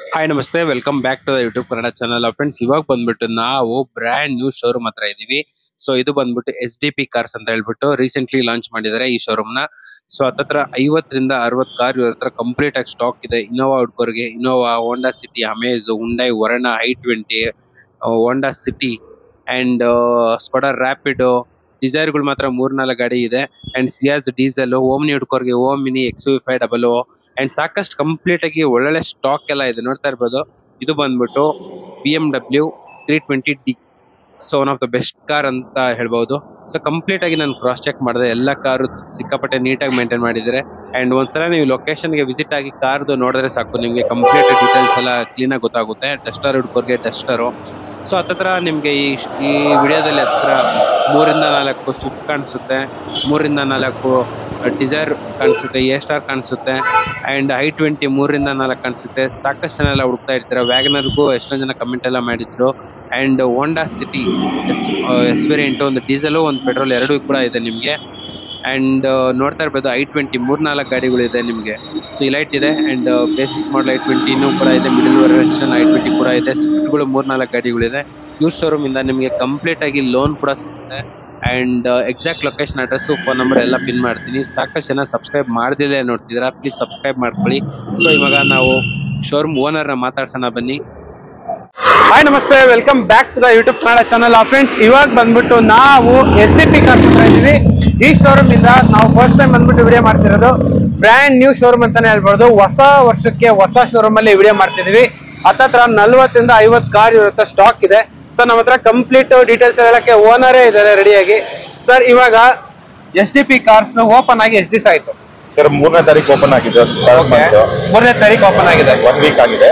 Hi ನಮಸ್ತೆ, welcome back to the YouTube Kannada channel. Friends, ಇವಾಗ ಬಂದ್ಬಿಟ್ಟು ನಾವು ಬ್ರ್ಯಾಂಡ್ ನ್ಯೂ ಶೋರೂಮ್ ಹತ್ರ ಇದೀವಿ. ಸೊ ಇದು ಬಂದ್ಬಿಟ್ಟು SDP ಕಾರ್ಸ್ ಅಂತ ಹೇಳ್ಬಿಟ್ಟು ರೀಸೆಂಟ್ಲಿ ಲಾಂಚ್ ಮಾಡಿದ್ದಾರೆ ಈ ಶೋರೂಮ್ ನ. ಸೊ ಹತ್ತತ್ರ 50ರಿಂದ 60 ಕಾರ್ ಇವ್ರ ಹತ್ರ ಕಂಪ್ಲೀಟ್ ಆಗಿ ಸ್ಟಾಕ್ ಇದೆ. ಇನೋವಾ ಹುಡ್ಕೋರ್ಗೆ Innova, Honda City, Amaze, Hyundai Verna, i20, Honda City and Skoda Rapid, Dzire ಗಳು ಮಾತ್ರ 3-4 ಗಾಡಿ ಇದೆ. ಅಂಡ್ ಸಿಯಾಜ್ ಡೀಸೆಲ್, ಓಮ್ನಿ ಹುಡ್ಕೋರ್ಗೆ ಓಮಿನಿ, XUV500 ಅಂಡ್ ಸಾಕಷ್ಟು ಕಂಪ್ಲೀಟ್ ಆಗಿ ಒಳ್ಳೊಳ್ಳೆ ಸ್ಟಾಕ್ ಎಲ್ಲ ಇದೆ. ನೋಡ್ತಾ ಇರ್ಬೋದು, ಇದು ಬಂದ್ಬಿಟ್ಟು BMW 320D. So one of the best car ಅಂತ ಹೇಳ್ಬಹುದು. ಸೊ ಕಂಪ್ಲೀಟ್ ಆಗಿ ನಾನು ಕ್ರಾಸ್ ಚೆಕ್ ಮಾಡಿದೆ, ಎಲ್ಲ ಕಾರು ಸಿಕ್ಕಾಪಟ್ಟೆ ನೀಟಾಗಿ ಮೇಂಟೈನ್ ಮಾಡಿದ್ದಾರೆ. ಅಂಡ್ ಒಂದ್ಸಲ ನೀವು ಲೊಕೇಶನ್ ಗೆ ವಿಸಿಟ್ ಆಗಿ ಕಾರ್ದು ನೋಡಿದ್ರೆ ಸಾಕು, ನಿಮ್ಗೆ ಕಂಪ್ಲೀಟ್ ಡೀಟೇಲ್ಸ್ ಎಲ್ಲ ಕ್ಲೀನ್ ಆಗಿ ಗೊತ್ತಾಗುತ್ತೆ. Duster ಹುಡ್ಕೋರ್ಗೆ Duster. ಸೊ ಹತ್ತತ್ರ ನಿಮ್ಗೆ ಈ ವಿಡಿಯೋದಲ್ಲಿ ಹತ್ರ 3-4 ಸ್ವಿಫ್ಟ್ ಕಾಣಿಸುತ್ತೆ, 3-4 ಡಿಸೈರ್ ಕಾಣಿಸುತ್ತೆ, A-ಸ್ಟಾರ್ ಕಾಣಿಸುತ್ತೆ, ಅಂಡ್ i20 3-4 ಕಾಣಿಸುತ್ತೆ. ಸಾಕಷ್ಟು ಜನ ಎಲ್ಲ ಹುಡುಕ್ತಾ ಇರ್ತಾರೆ. ವ್ಯಾಗನರ್ಗೂ ಎಷ್ಟೊಂದು ಜನ ಕಮೆಂಟ್ ಎಲ್ಲ ಮಾಡಿದ್ರು. And Honda City S variant, ಒಂದು ಡೀಸೆಲ್ ಒಂದು ಪೆಟ್ರೋಲ್ ಎರಡೂ ಕೂಡ ಇದೆ ನಿಮ್ಗೆ. ಅಂಡ್ ನೋಡ್ತಾ ಇರ್ಬೋದು, i20 3-4 ಗಾಡಿಗಳು ಇದೆ ನಿಮ್ಗೆ. ಸೊ ಇಲೈಟ್ ಇದೆ ಅಂಡ್ ಬೇಸಿಕ್ ಮಾಡಲ್ i20 ಕೂಡ ಇದೆ, ಮಿಡಲ್ ವೆರ್ಷನ್ i20 ಕೂಡ ಇದೆ. ಸ್ವಿಫ್ಟ್ಗಳು 3-4 ಗಾಡಿಗಳಿದೆ. ನ್ಯೂ ಶೋರೂಮ್ ಇಂದ ನಿಮ್ಗೆ ಕಂಪ್ಲೀಟ್ ಆಗಿ ಲೋನ್ ಕೂಡ ಸಿಗುತ್ತೆ. And exact location, address, phone number ಎಲ್ಲ ಪಿನ್ ಮಾಡ್ತೀನಿ. ಸಾಕಷ್ಟು ಜನ ಸಬ್ಸ್ಕ್ರೈಬ್ ಮಾಡ್ದಿದೆ ನೋಡ್ತಿದ್ದೀರಾ, ಪ್ಲೀಸ್ ಸಬ್ಸ್ಕ್ರೈಬ್ ಮಾಡ್ಕೊಳ್ಳಿ. ಸೊ ಇವಾಗ ನಾವು ಶೋರೂಮ್ ಓನರ್ ಮಾತಾಡ್ಸೋಣ ಬನ್ನಿ. ಹಾಯ್ ನಮಸ್ತೆ, welcome back to the YouTube Kannada channel. Friends, ಇವಾಗ ಬಂದ್ಬಿಟ್ಟು ನಾವು SDP ಕಾರ್ಸ್ ಹತ್ರ ಇದ್ದೀವಿ. ಈ ಶೋರೂಮ್ ಇಂದ ನಾವು ಫಸ್ಟ್ ಟೈಮ್ ಬಂದ್ಬಿಟ್ಟು ವಿಡಿಯೋ ಮಾಡ್ತಿರೋದು. ಬ್ರ್ಯಾಂಡ್ ನ್ಯೂ ಶೋರೂಮ್ ಅಂತಾನೆ ಹೇಳ್ಬೋದು. ಹೊಸ ವರ್ಷಕ್ಕೆ ಹೊಸ ಶೋರೂಮ್ ಅಲ್ಲಿ ವಿಡಿಯೋ ಮಾಡ್ತಿದೀವಿ. ಹತ್ತತ್ರ 40ರಿಂದ 50 ಕಾರ್ ಇರುತ್ತೆ, ಸ್ಟಾಕ್ ಇದೆ. ಸರ್, ನಮ್ಮ ಹತ್ರ ಕಂಪ್ಲೀಟ್ ಡೀಟೇಲ್ಸ್ ಹೇಳಕ್ಕೆ ಓನರೇ ಇದ್ದಾರೆ ರೆಡಿಯಾಗಿ. ಸರ್, ಇವಾಗ SDP ಕಾರ್ಸ್ ಓಪನ್ ಆಗಿ ಎಷ್ಟು ದಿವಸ ಆಯ್ತು? ಸರ್ 3ನೇ ತಾರೀಕು ಓಪನ್ ಆಗಿದೆ. 3ನೇ ತಾರೀಕು ಓಪನ್ ಆಗಿದೆ. 1 ವೀಕ್ ಆಗಿದೆ.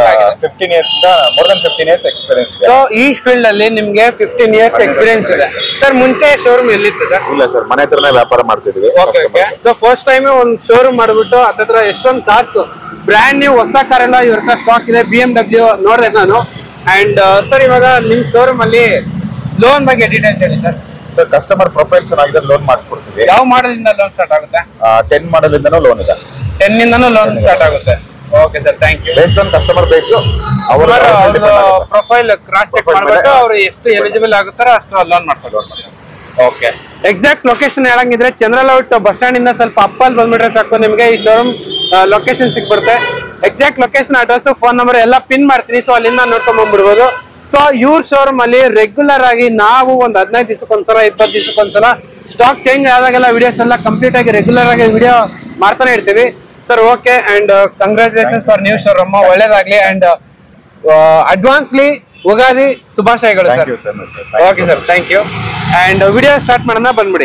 15 years more than 15 years experience ಇದೆ. ಸೊ ಈ ಫೀಲ್ಡ್ ಅಲ್ಲಿ ನಿಮ್ಗೆ 15 ಇಯರ್ಸ್ ಎಕ್ಸ್ಪೀರಿಯನ್ಸ್ ಇದೆ. ಸರ್, ಮುಂಚೆ ಶೋರೂಮ್ ಎಲ್ಲಿತ್ತು ಸರ್? ಇಲ್ಲ ಸರ್, ಮನೆ ಹತ್ರನೇ ವ್ಯಾಪಾರ ಮಾಡ್ತಿದ್ವಿ. ಸೊ ಫಸ್ಟ್ ಟೈಮ್ ಒಂದು ಶೋರೂಮ್ ಮಾಡ್ಬಿಟ್ಟು ಹತ್ರ ಎಷ್ಟೊಂದು ಕಾರ್ಸ್ ಬ್ರ್ಯಾಂಡ್ ನ್ಯೂ ಹೊಸ ಕಾರ್ ಎಲ್ಲ ಇವ್ರ ಹತ್ರ ಸ್ಟಾಕ್ ಇದೆ. BMW ನೋಡಿದೆ ನಾನು. ಅಂಡ್ ಸರ್, ಇವಾಗ ನಿಮ್ ಶೋರೂಮ್ ಅಲ್ಲಿ ಲೋನ್ ಬಗ್ಗೆ ಡೀಟೇಲ್ಸ್ ಹೇಳಿ ಸರ್. ಸರ್, ಕಸ್ಟಮರ್ ಪ್ರೊಫೈಲ್ ಚೆನ್ನಾಗಿದೆ, ಲೋನ್ ಮಾಡಿಸ್ಕೊಡ್ತೀವಿ. ಯಾವ ಮಾಡೆಲ್ ಇಂದ ಲೋನ್ ಸ್ಟಾರ್ಟ್ ಆಗುತ್ತೆ? 10 ಮಾಡೆಲ್ ಇಂದನೂ ಲೋನ್ ಇದೆ. 10 ಇಂದನೂ ಲೋನ್ ಸ್ಟಾರ್ಟ್ ಆಗುತ್ತೆ. Okay sir, thank you. Based on customer base ಅವರ ಪ್ರೊಫೈಲ್ ಕ್ರಾಸ್ ಚೆಕ್ ಮಾಡ್ಬಿಟ್ಟು ಅವ್ರು ಎಷ್ಟು ಎಲಿಜಿಬಲ್ ಆಗುತ್ತಾರೋ ಅಷ್ಟು ಲೋನ್ ಮಾಡ್ಕೊಂಡು. ಓಕೆ, ಎಕ್ಸಾಕ್ಟ್ ಲೊಕೇಶನ್ ಹೇಳಂಗಿದ್ರೆ ಚಂದ್ರಲೌಟ್ ಬಸ್ ಸ್ಟ್ಯಾಂಡ್ ಇಂದ ಸ್ವಲ್ಪ ಅಪ್ಪಲ್ಲಿ ಬಂದ್ಬಿಟ್ರೆ ಸಾಕು, ನಿಮ್ಗೆ ಈ ಶೋರೂಮ್ ಲೊಕೇಶನ್ ಸಿಕ್ಬಿಡುತ್ತೆ. Exact location, address, phone number ಎಲ್ಲ ಪಿನ್ ಮಾಡ್ತೀನಿ. ಸೊ ಅಲ್ಲಿಂದ ನೋಡ್ಕೊಂಡ್ ಬಂದ್ಬಿಡ್ಬೋದು. ಸೊ ಇವ್ರ ಶೋರೂಮ್ ಅಲ್ಲಿ ರೆಗ್ಯುಲರ್ ಆಗಿ ನಾವು ಒಂದು 15 ದಿವಸಕ್ಕೊಂದ್ಸಲ 20 ದಿವಸಕ್ಕೊಂದ್ಸಲ ಸ್ಟಾಕ್ ಚೇಂಜ್ ಆದಾಗೆಲ್ಲ ವಿಡಿಯೋಸ್ ಎಲ್ಲ ಕಂಪ್ಲೀಟ್ ಆಗಿ ರೆಗ್ಯುಲರ್ ಆಗಿ ವಿಡಿಯೋ ಮಾಡ್ತಾನೆ ಇರ್ತೀವಿ. Sir, okay, and congratulations for new showroom. ಒಳ್ಳೇದಾಗ್ಲಿ. ಅಂಡ್ ಅಡ್ವಾನ್ಸ್ಲಿ ಉಗಾದಿ ಶುಭಾಶಯಗಳು sir. Okay sir, thank you. And video start ಮಾಡೋಣ, ಬಂದ್ಬಿಡಿ.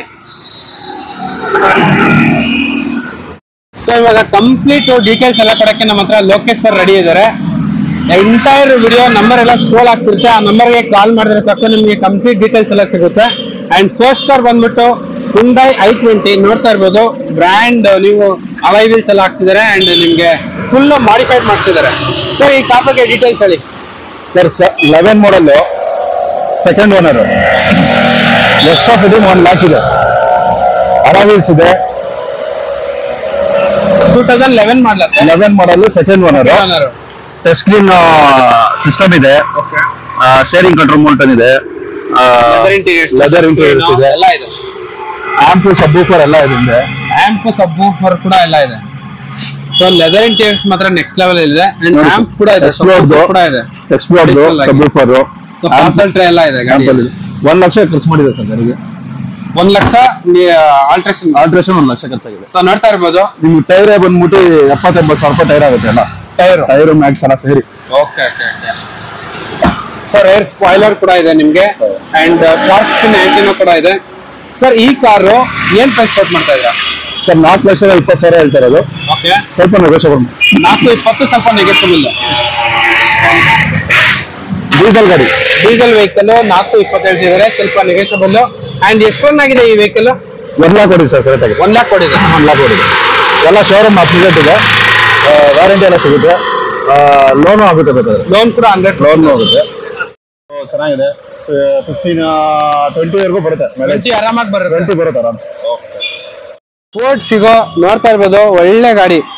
ಸೊ ಇವಾಗ ಕಂಪ್ಲೀಟ್ ಡೀಟೇಲ್ಸ್ ಎಲ್ಲ ಕೊಡಕ್ಕೆ ನಮ್ಮ ಹತ್ರ ಲೋಕೇಶ್ ಸರ್ ರೆಡಿ ಇದ್ದಾರೆ. ಎಂಟೈರ್ ವಿಡಿಯೋ ನಂಬರ್ ಎಲ್ಲ ಸ್ಕ್ರೋಲ್ ಆಗ್ತಿರುತ್ತೆ, ಆ ನಂಬರ್ಗೆ ಕಾಲ್ ಮಾಡಿದ್ರೆ ಸಾಕು, ನಿಮಗೆ ಕಂಪ್ಲೀಟ್ ಡೀಟೇಲ್ಸ್ ಎಲ್ಲ ಸಿಗುತ್ತೆ. ಅಂಡ್ ಫಸ್ಟ್ ಕಾರ್ ಬಂದ್ಬಿಟ್ಟು ಹುಂಡೈ i20 ನೋಡ್ತಾ ಇರ್ಬೋದು. ಬ್ರ್ಯಾಂಡ್ ನೀವು ಅಲಾಯ್ ವೀಲ್ಸ್ ಎಲ್ಲ ಹಾಕ್ಸಿದ್ದಾರೆ ಅಂಡ್ ನಿಮ್ಗೆ ಫುಲ್ ಮಾಡಿಫೈಡ್ ಮಾಡಿಸಿದ್ದಾರೆ. ಸರ್, ಈ ಕಾರ್ ಬಗ್ಗೆ ಡೀಟೇಲ್ಸ್ ಹೇಳಿ ಸರ್. 11 ಮಾಡೆಲ್, ಸೆಕೆಂಡ್ ಓನರ್, ಎಕ್ಸ್ ಆಫ್ ಇದು 1 ಲ್ಯಾಕ್ ಇದೆ. ಅಲಾಯ್ ವೀಲ್ಸ್ ಇದೆ. 2011 ಮಾಡಲ 11 model, second owner. Touch screen system ಇದೆ. ಸ್ಟೇರಿಂಗ್ ಕಂಟ್ರೋಲ್ ಮೋಲ್ಟನ್ ಇದೆ. ಲೆದರ್ ಇಂಟೀರಿಯರ್ಸ್ ಇದೆ. ಎಲ್ಲ ಇದೆ. ಆಂಪ್, ಸಬ್ವೂಫರ್ ಎಲ್ಲ ಇದೆ. ಆಂಪ್, ಸಬ್ವೂಫರ್ ಕೂಡ ಎಲ್ಲ ಇದೆ. ಸೊ ಲೆದರ್ ಇಂಟೀರಿಯರ್ಸ್ ಮಾತ್ರ ನೆಕ್ಸ್ಟ್ ಲೆವೆಲ್ ಇದೆ. ಅಂಡ್ ಆಂಪ್ ಕೂಡ ಇದೆ, ಕೂಡ ಇದೆ. Explored subwoofer, so console tray ಎಲ್ಲ ಇದೆ. 1 ಲಕ್ಷ ಖರ್ಚು ಮಾಡಿದೆ ಸರ್ ನನಗೆ. 1 ಲಕ್ಷ ಆಲ್ಟ್ರೇಷನ್ 1 ಲಕ್ಷ ಖರ್ಚಾಗಿದೆ. ಸೊ ನೋಡ್ತಾ ಇರ್ಬೋದು, ನಿಮ್ಗೆ ಟೈರ್ ಬಂದ್ಬಿಟ್ಟು 70-80 ಸಾವಿರ ರೂಪಾಯಿ ಟೈರ್ ಆಗುತ್ತೆ. ಎಲ್ಲ ಟೈರ್ ಮ್ಯಾಕ್ಸ್ ಎಲ್ಲ ಸೇರಿ. ಓಕೆ. ಸರ್, ಏರ್ ಸ್ಪಾಯ್ಲರ್ ಕೂಡ ಇದೆ ನಿಮ್ಗೆ. ಅಂಡ್ ಶಾರ್ಪ್ ಸ್ಕಿನ್ ಆಂಟಿನಾ ಕೂಡ ಇದೆ. ಸರ್, ಈ ಕಾರು ಏನ್ ಪ್ರೈಸ್ ಕೊಟ್ಟು ಮಾಡ್ತಾ ಇದ್ದೀರಾ? ಸರ್, 4,20,000 ಹೇಳ್ತಾ ಇರೋದು. ಓಕೆ, ಸ್ವಲ್ಪ ನೆಗೋಷಿಯಬಲ್. 420 ಸ್ವಲ್ಪ ನೆಗೆಸಬಲ್. ಡೀಸೆಲ್ ಗಾಡಿ, ಡೀಸೆಲ್ ವೆಹಿಕಲ್ 420 ಹೇಳ್ತಿದ್ದಾರೆ, ಸ್ವಲ್ಪ ನೆಗೆಸಬಲ್. ಅಂಡ್ ಎಷ್ಟು ರನ್ ಆಗಿದೆ ಈ ವೆಹಿಕಲ್? 1 ಲ್ಯಾಕ್ ಕೊಡಿ ಸರ್. ಕರೆಕ್ಟ್ ಆಗಿ 1 ಲ್ಯಾಕ್ ಕೊಡಿದೆ. 1 ಲ್ಯಾಕ್ ಕೊಡಿ. ಎಲ್ಲ ಶೋರೂಮ್ ಅಪ್ಡೇಟ್ ಇದೆ. ವ್ಯಾರಂಟಿ ಎಲ್ಲ ಸಿಗುತ್ತೆ. ಲೋನು ಆಗುತ್ತೆ, ಬೇಕಾದ್ರೆ ಲೋನ್ ಕೂಡ 100 ಲೋನ್ ಆಗುತ್ತೆ. ಚೆನ್ನಾಗಿದೆ. 15-20 ವರೆಗೂ ಬರುತ್ತೆ. 20 ಆರಾಮಾಗಿ ಬರುತ್ತೆ. 20 ಬರುತ್ತೆ ಆರಾಮ್. ಫೋರ್ಡ್ ಶಿಗೋ ನೋಡ್ತಾ ಇರ್ಬೋದು, ಒಳ್ಳೆ ಗಾಡಿ.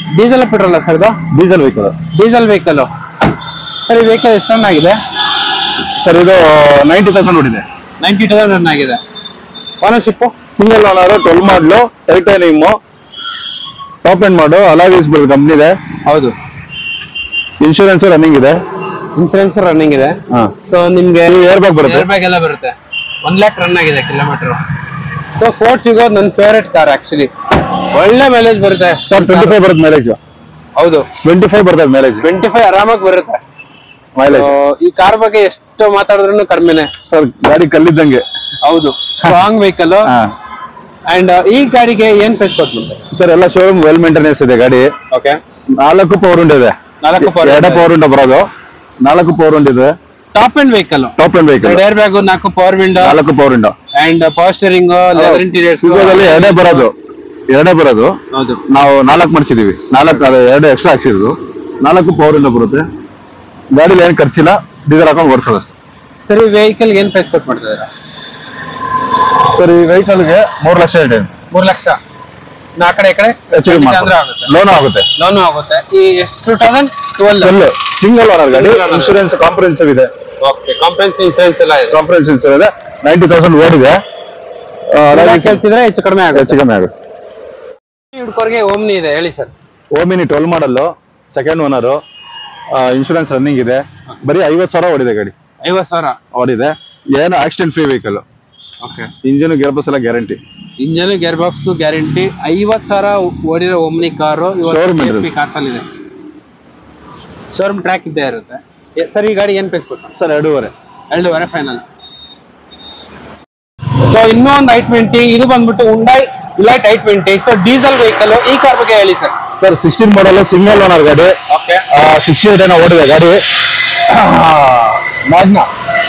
ಡೀಸೆಲ್ ಪೆಟ್ರೋಲ್ ಸರ್ ಇದು? Diesel vehicle. Diesel vehicle. Sir ಈ ವೆಹಿಕಲ್ ಎಷ್ಟು ರನ್ ಆಗಿದೆ ಸರ್? ಇದು 90,000 ಓಡಿದೆ. 90,000 ರನ್ ಆಗಿದೆ. ಓನರ್ಶಿಪ್ ಸಿಂಗಲ್ ಓನರ್, 12 ಮಾಡಲು, ಟೈಟಾನಿಯಮ್, ಟಾಪ್ ಎಂಡ್ ಮಾಡು, ಅಲಾವೀಸ್ ಬಲ್ ಕಂಪ್ನಿ ಇದೆ. ಹೌದು. ಇನ್ಶೂರೆನ್ಸ್ ರನ್ನಿಂಗ್ ಇದೆ. ಇನ್ಸೂರೆನ್ಸ್ ರನ್ನಿಂಗ್ ಇದೆ. ಸೊ ನಿಮ್ಗೆ ಏರ್ ಬ್ಯಾಗ್ ಬರುತ್ತೆ. ಏರ್ ಬ್ಯಾಗ್ ಎಲ್ಲ ಬರುತ್ತೆ. 1 lakh ರನ್ ಆಗಿದೆ ಕಿಲೋಮೀಟರ್. ಸೊ ಫೋರ್ಡ್ ಫಿಗೋ ನನ್ನ ಫೇವರೇಟ್ ಕಾರ್ ಆಕ್ಚುಲಿ. ಒಳ್ಳೆ ಮೈಲೇಜ್ ಬರುತ್ತೆ ಸರ್. 25 ಬರುತ್ತೆ ಮೈಲೇಜ್. ಹೌದು, 25 ಬರ್ತದೆ ಮೈಲೇಜ್. 25 ಆರಾಮಾಗಿ ಬರುತ್ತೆ ಮೈಲೇಜ್. ಈ ಕಾರ್ ಬಗ್ಗೆ ಎಷ್ಟು ಮಾತಾಡಿದ್ರು ಕಡಿಮೆನೆ ಸರ್. ಗಾಡಿ ಕಲ್ಲಿದ್ದಂಗೆ. ಹೌದು, ಸ್ಟ್ರಾಂಗ್ ವೆಹಿಕಲ್. ಅಂಡ್ ಈ ಗಾಡಿಗೆ ಏನ್ ಪ್ರೈಸ್ ಕೊಟ್ಬಿಡ್ತಾರೆ ಸರ್? ಎಲ್ಲ ಶೋರೂಮ್ ವೆಲ್ ಮೇಂಟೆನೆನ್ಸ್ ಇದೆ ಗಾಡಿ. ಓಕೆ. 4 ಪವರ್ ವಿಂಡೋ ಇದೆ. 4 ಪವರ್ ವಿಂಡೋ ಬರೋದು. 4 ಪವರ್ ವಿಂಡೋ ಇದೆ. Top end vehicle. Top end vehicle. Air bag, 4 power window. 4 power window and power steering, leather interiors. ಎರಡೇ ಬರೋದು. ಹೌದು. ನಾವು 4 ಮಾಡಿಸಿದೀವಿ. 4 2 ಎಕ್ಸ್ಟ್ರಾ ಹಾಕ್ಸಿದ್ರು. 4 ಪವರ್ ವಿಂಡೋ ಬರುತ್ತೆ. ಗಾಡಿಲಿ ಏನು ಖರ್ಚಿಲ್ಲ, ಡೀಸೆಲ್ ಹಾಕೊಂಡು ಓಡಿಸೋದು ಅಷ್ಟೇ. ಸರ್ ಈ ವೆಹಿಕಲ್ ಏನ್ ಪ್ರೈಸ್ ಕೊಟ್ಟು ಮಾಡ್ತಿದ್ದೀರಾ ಸರ್? ಈ ವೆಹಿಕಲ್ಗೆ 3 ಲಕ್ಷ ಇದೆ. 3 ಲಕ್ಷ. ಆ ಕಡೆ ಈ ಕಡೆ ಲೋನ್ ಆಗುತ್ತೆ. ಲೋನ್ ಆಗುತ್ತೆ. ಈ 2012 ಸಿಂಗಲ್ ಓನರ್ ಗಾಡಿ. ಇನ್ಶೂರೆನ್ಸ್ ಕಾಂಪ್ರಿಹೆನ್ಸಿವ್ ಇದೆ. ಓಕೆ. ಕಾಂಪ್ರಿಹೆನ್ಸಿವ್ ಇನ್ಸೂರೆನ್ಸ್ ಎಲ್ಲ ಇದೆ. ಕಾಂಪ್ರಿಹೆನ್ಸಿವ್ ಇನ್ಸೂರೆನ್ಸ್ ಇದೆ. 90,000 ಓಡಿದೆ. ಕೇಳ್ತಿದ್ರೆ ಹೆಚ್ಚು ಕಡಿಮೆ ಆಗುತ್ತೆ. ಹುಡುಗರಿಗೆ ಓಮ್ನಿ ಇದೆ, ಹೇಳಿ sir. Omni 12 model, second owner, insurance running ಇದೆ. ಬರೀ 50,000 ಓಡಿದೆ ಗಾಡಿ. 50,000 ಓಡಿದೆ. ಏನು accident free vehicle. Okay. Engine gear box ಎಲ್ಲ guarantee. Engine gear box guarantee. 50,000 ಓಡಿರೋ ಓಮ್ನಿ ಕಾರು ಕಾರ್ಸ್ ಅಲ್ಲಿ ಇದೆ. ಶೋರೂಮ್ ಟ್ರ್ಯಾಕ್ ಇದ್ದೇ ಇರುತ್ತೆ. ಸರ್ ಈ ಗಾಡಿ ಏನ್ ಪ್ರೈಸ್ ಕೊಡ್ತಾರೆ ಸರ್? 2.5 ಫೈನಲ್. ಸೊ ಇನ್ನೊಂದು i20, ಇದು ಬಂದ್ಬಿಟ್ಟು Hyundai Elite i20. So diesel vehicle. ಈ ಕಾರ್ ಬಗ್ಗೆ ಹೇಳಿ sir. Sir 16 model, single owner ಗಾಡಿ. ಓಕೆ. 68 ಏನೋ ಓಡಿದೆ ಗಾಡಿ. Magna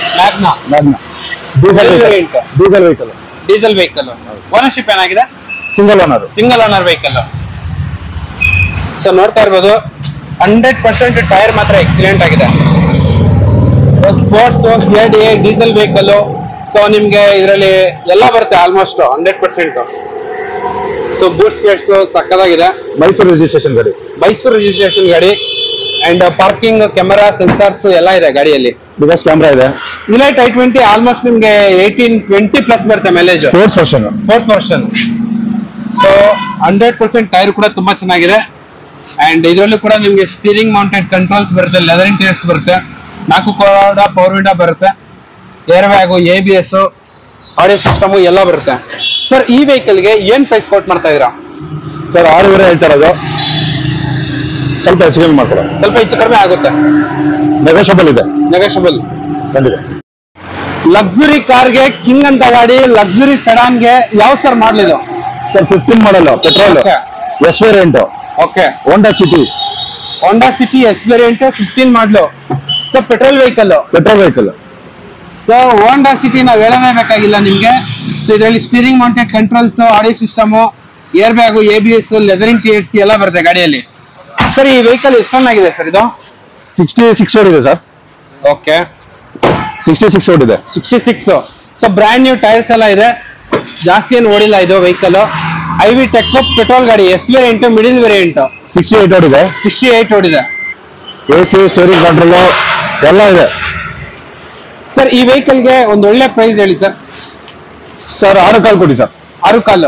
diesel vehicle. ಓನರ್ಶಿಪ್ ಏನಾಗಿದೆ? Single owner vehicle. ಸೊ ನೋಡ್ತಾ ಇರ್ಬೋದು 100% ಟೈರ್ ಮಾತ್ರ ಎಕ್ಸಲೆಂಟ್ ಆಗಿದೆ. So sports, CIDA diesel vehicle. So ನಿಮ್ಗೆ ಇದರಲ್ಲಿ ಎಲ್ಲ ಬರುತ್ತೆ ಆಲ್ಮೋಸ್ಟ್ 100%. ಸೊ ಬೂಟ್ ಸ್ಪೇಸ್ ಸಕ್ಕದಾಗಿದೆ. ಮೈಸೂರು ರಿಜಿಸ್ಟ್ರೇಷನ್ ಗಾಡಿ. ಅಂಡ್ ಪಾರ್ಕಿಂಗ್ ಕ್ಯಾಮೆರಾ, ಸೆನ್ಸಾರ್ಸ್ ಎಲ್ಲ ಇದೆ ಗಾಡಿಯಲ್ಲಿ. ಡಿವೈಸ್ ಕ್ಯಾಮೆರಾ ಇದೆ. ಇಲೈಟ್ i20 ಆಲ್ಮೋಸ್ಟ್ ನಿಮ್ಗೆ 18-20 ಪ್ಲಸ್ ಬರುತ್ತೆ mileage. Sports version. So 100% tyre ಕೂಡ ತುಂಬಾ ಚೆನ್ನಾಗಿದೆ. ಅಂಡ್ ಇದರಲ್ಲೂ ಕೂಡ ನಿಮ್ಗೆ ಸ್ಟೀರಿಂಗ್ ಮೌಂಟೆಡ್ ಕಂಟ್ರೋಲ್ಸ್ ಬರುತ್ತೆ, ಲೆದರ್ ಇಂಟೀರಿಯರ್ಸ್ ಬರುತ್ತೆ, 4 ಪವರ್ ವಿಂಡೋ ಬರುತ್ತೆ, air bag, ABS, audio system ಎಲ್ಲ ಬರುತ್ತೆ. ಸರ್ ಈ ವೆಹಿಕಲ್ಗೆ ಏನ್ ಪ್ರೈಸ್ ಕೊಟ್ ಮಾಡ್ತಾ ಇದೀರಾ ಸರ್? 6.5 ಹೇಳ್ತಾ ಇರೋದು. ಸ್ವಲ್ಪ ಹೆಚ್ಚು ಕಮ್ಮಿ ಮಾಡ್ಕೊಡ. ಸ್ವಲ್ಪ ಹೆಚ್ಚು ಕಡಿಮೆ ಆಗುತ್ತೆ. ನೆಗೋಷಿಯಬಲ್ ಇದೆ. ಬಂದಿದೆ. ಲಕ್ಸುರಿ ಕಾರ್ಗೆ ಕಿಂಗ್ ಅಂತ ಗಾಡಿ. ಲಕ್ಸುರಿ ಸೆಡಾನ್ಗೆ ಯಾವ ಸರ್ ಮಾಡಲಿದು sir? 15 model, petrol, S variant. Okay. Honda City S variant 15 model. So petrol vehicle. So Honda City ನಾವು ಹೇಳನೇ ಬೇಕಾಗಿಲ್ಲ ನಿಮ್ಗೆ. ಸೊ ಇದರಲ್ಲಿ steering mounted controls, audio system, air bag, ABS, leather interiors ಎಲ್ಲ ಬರುತ್ತೆ ಗಾಡಿಯಲ್ಲಿ. ಸರ್ ಈ ವೆಹಿಕಲ್ ಎಷ್ಟು ಟನ್ ಆಗಿದೆ ಸರ್? ಇದು 66 ಓಡಿದೆ ಸರ್. ಓಕೆ. 66 ಓಡಿದೆ. 66. ಸೊ ಬ್ರ್ಯಾಂಡ್ ನ್ಯೂ ಟೈರ್ಸ್ ಎಲ್ಲ ಇದೆ. ಜಾಸ್ತಿ ಏನು ಓಡಿಲ್ಲ ಇದು ವೆಹಿಕಲ್. IV ಟೆಕ್ ಪೆಟ್ರೋಲ್ ಗಾಡಿ, ಎಸ್ ವೇರಿಯಂಟ್, ಮಿಡಿಲ್ ವೇರಿಯಂಟ್. 68 ಓಡಿದೆ. AC, ಸ್ಟೀರಿಂಗ್ ಕಂಟ್ರೋಲ್ ಎಲ್ಲ ಇದೆ. ಸರ್ ಈ ವೆಹಿಕಲ್ಗೆ ಒಂದು ಒಳ್ಳೆ ಪ್ರೈಸ್ ಹೇಳಿ ಸರ್. 6 ಕಾಲ್ ಕೊಡಿ ಸರ್. 6 ಕಾಲು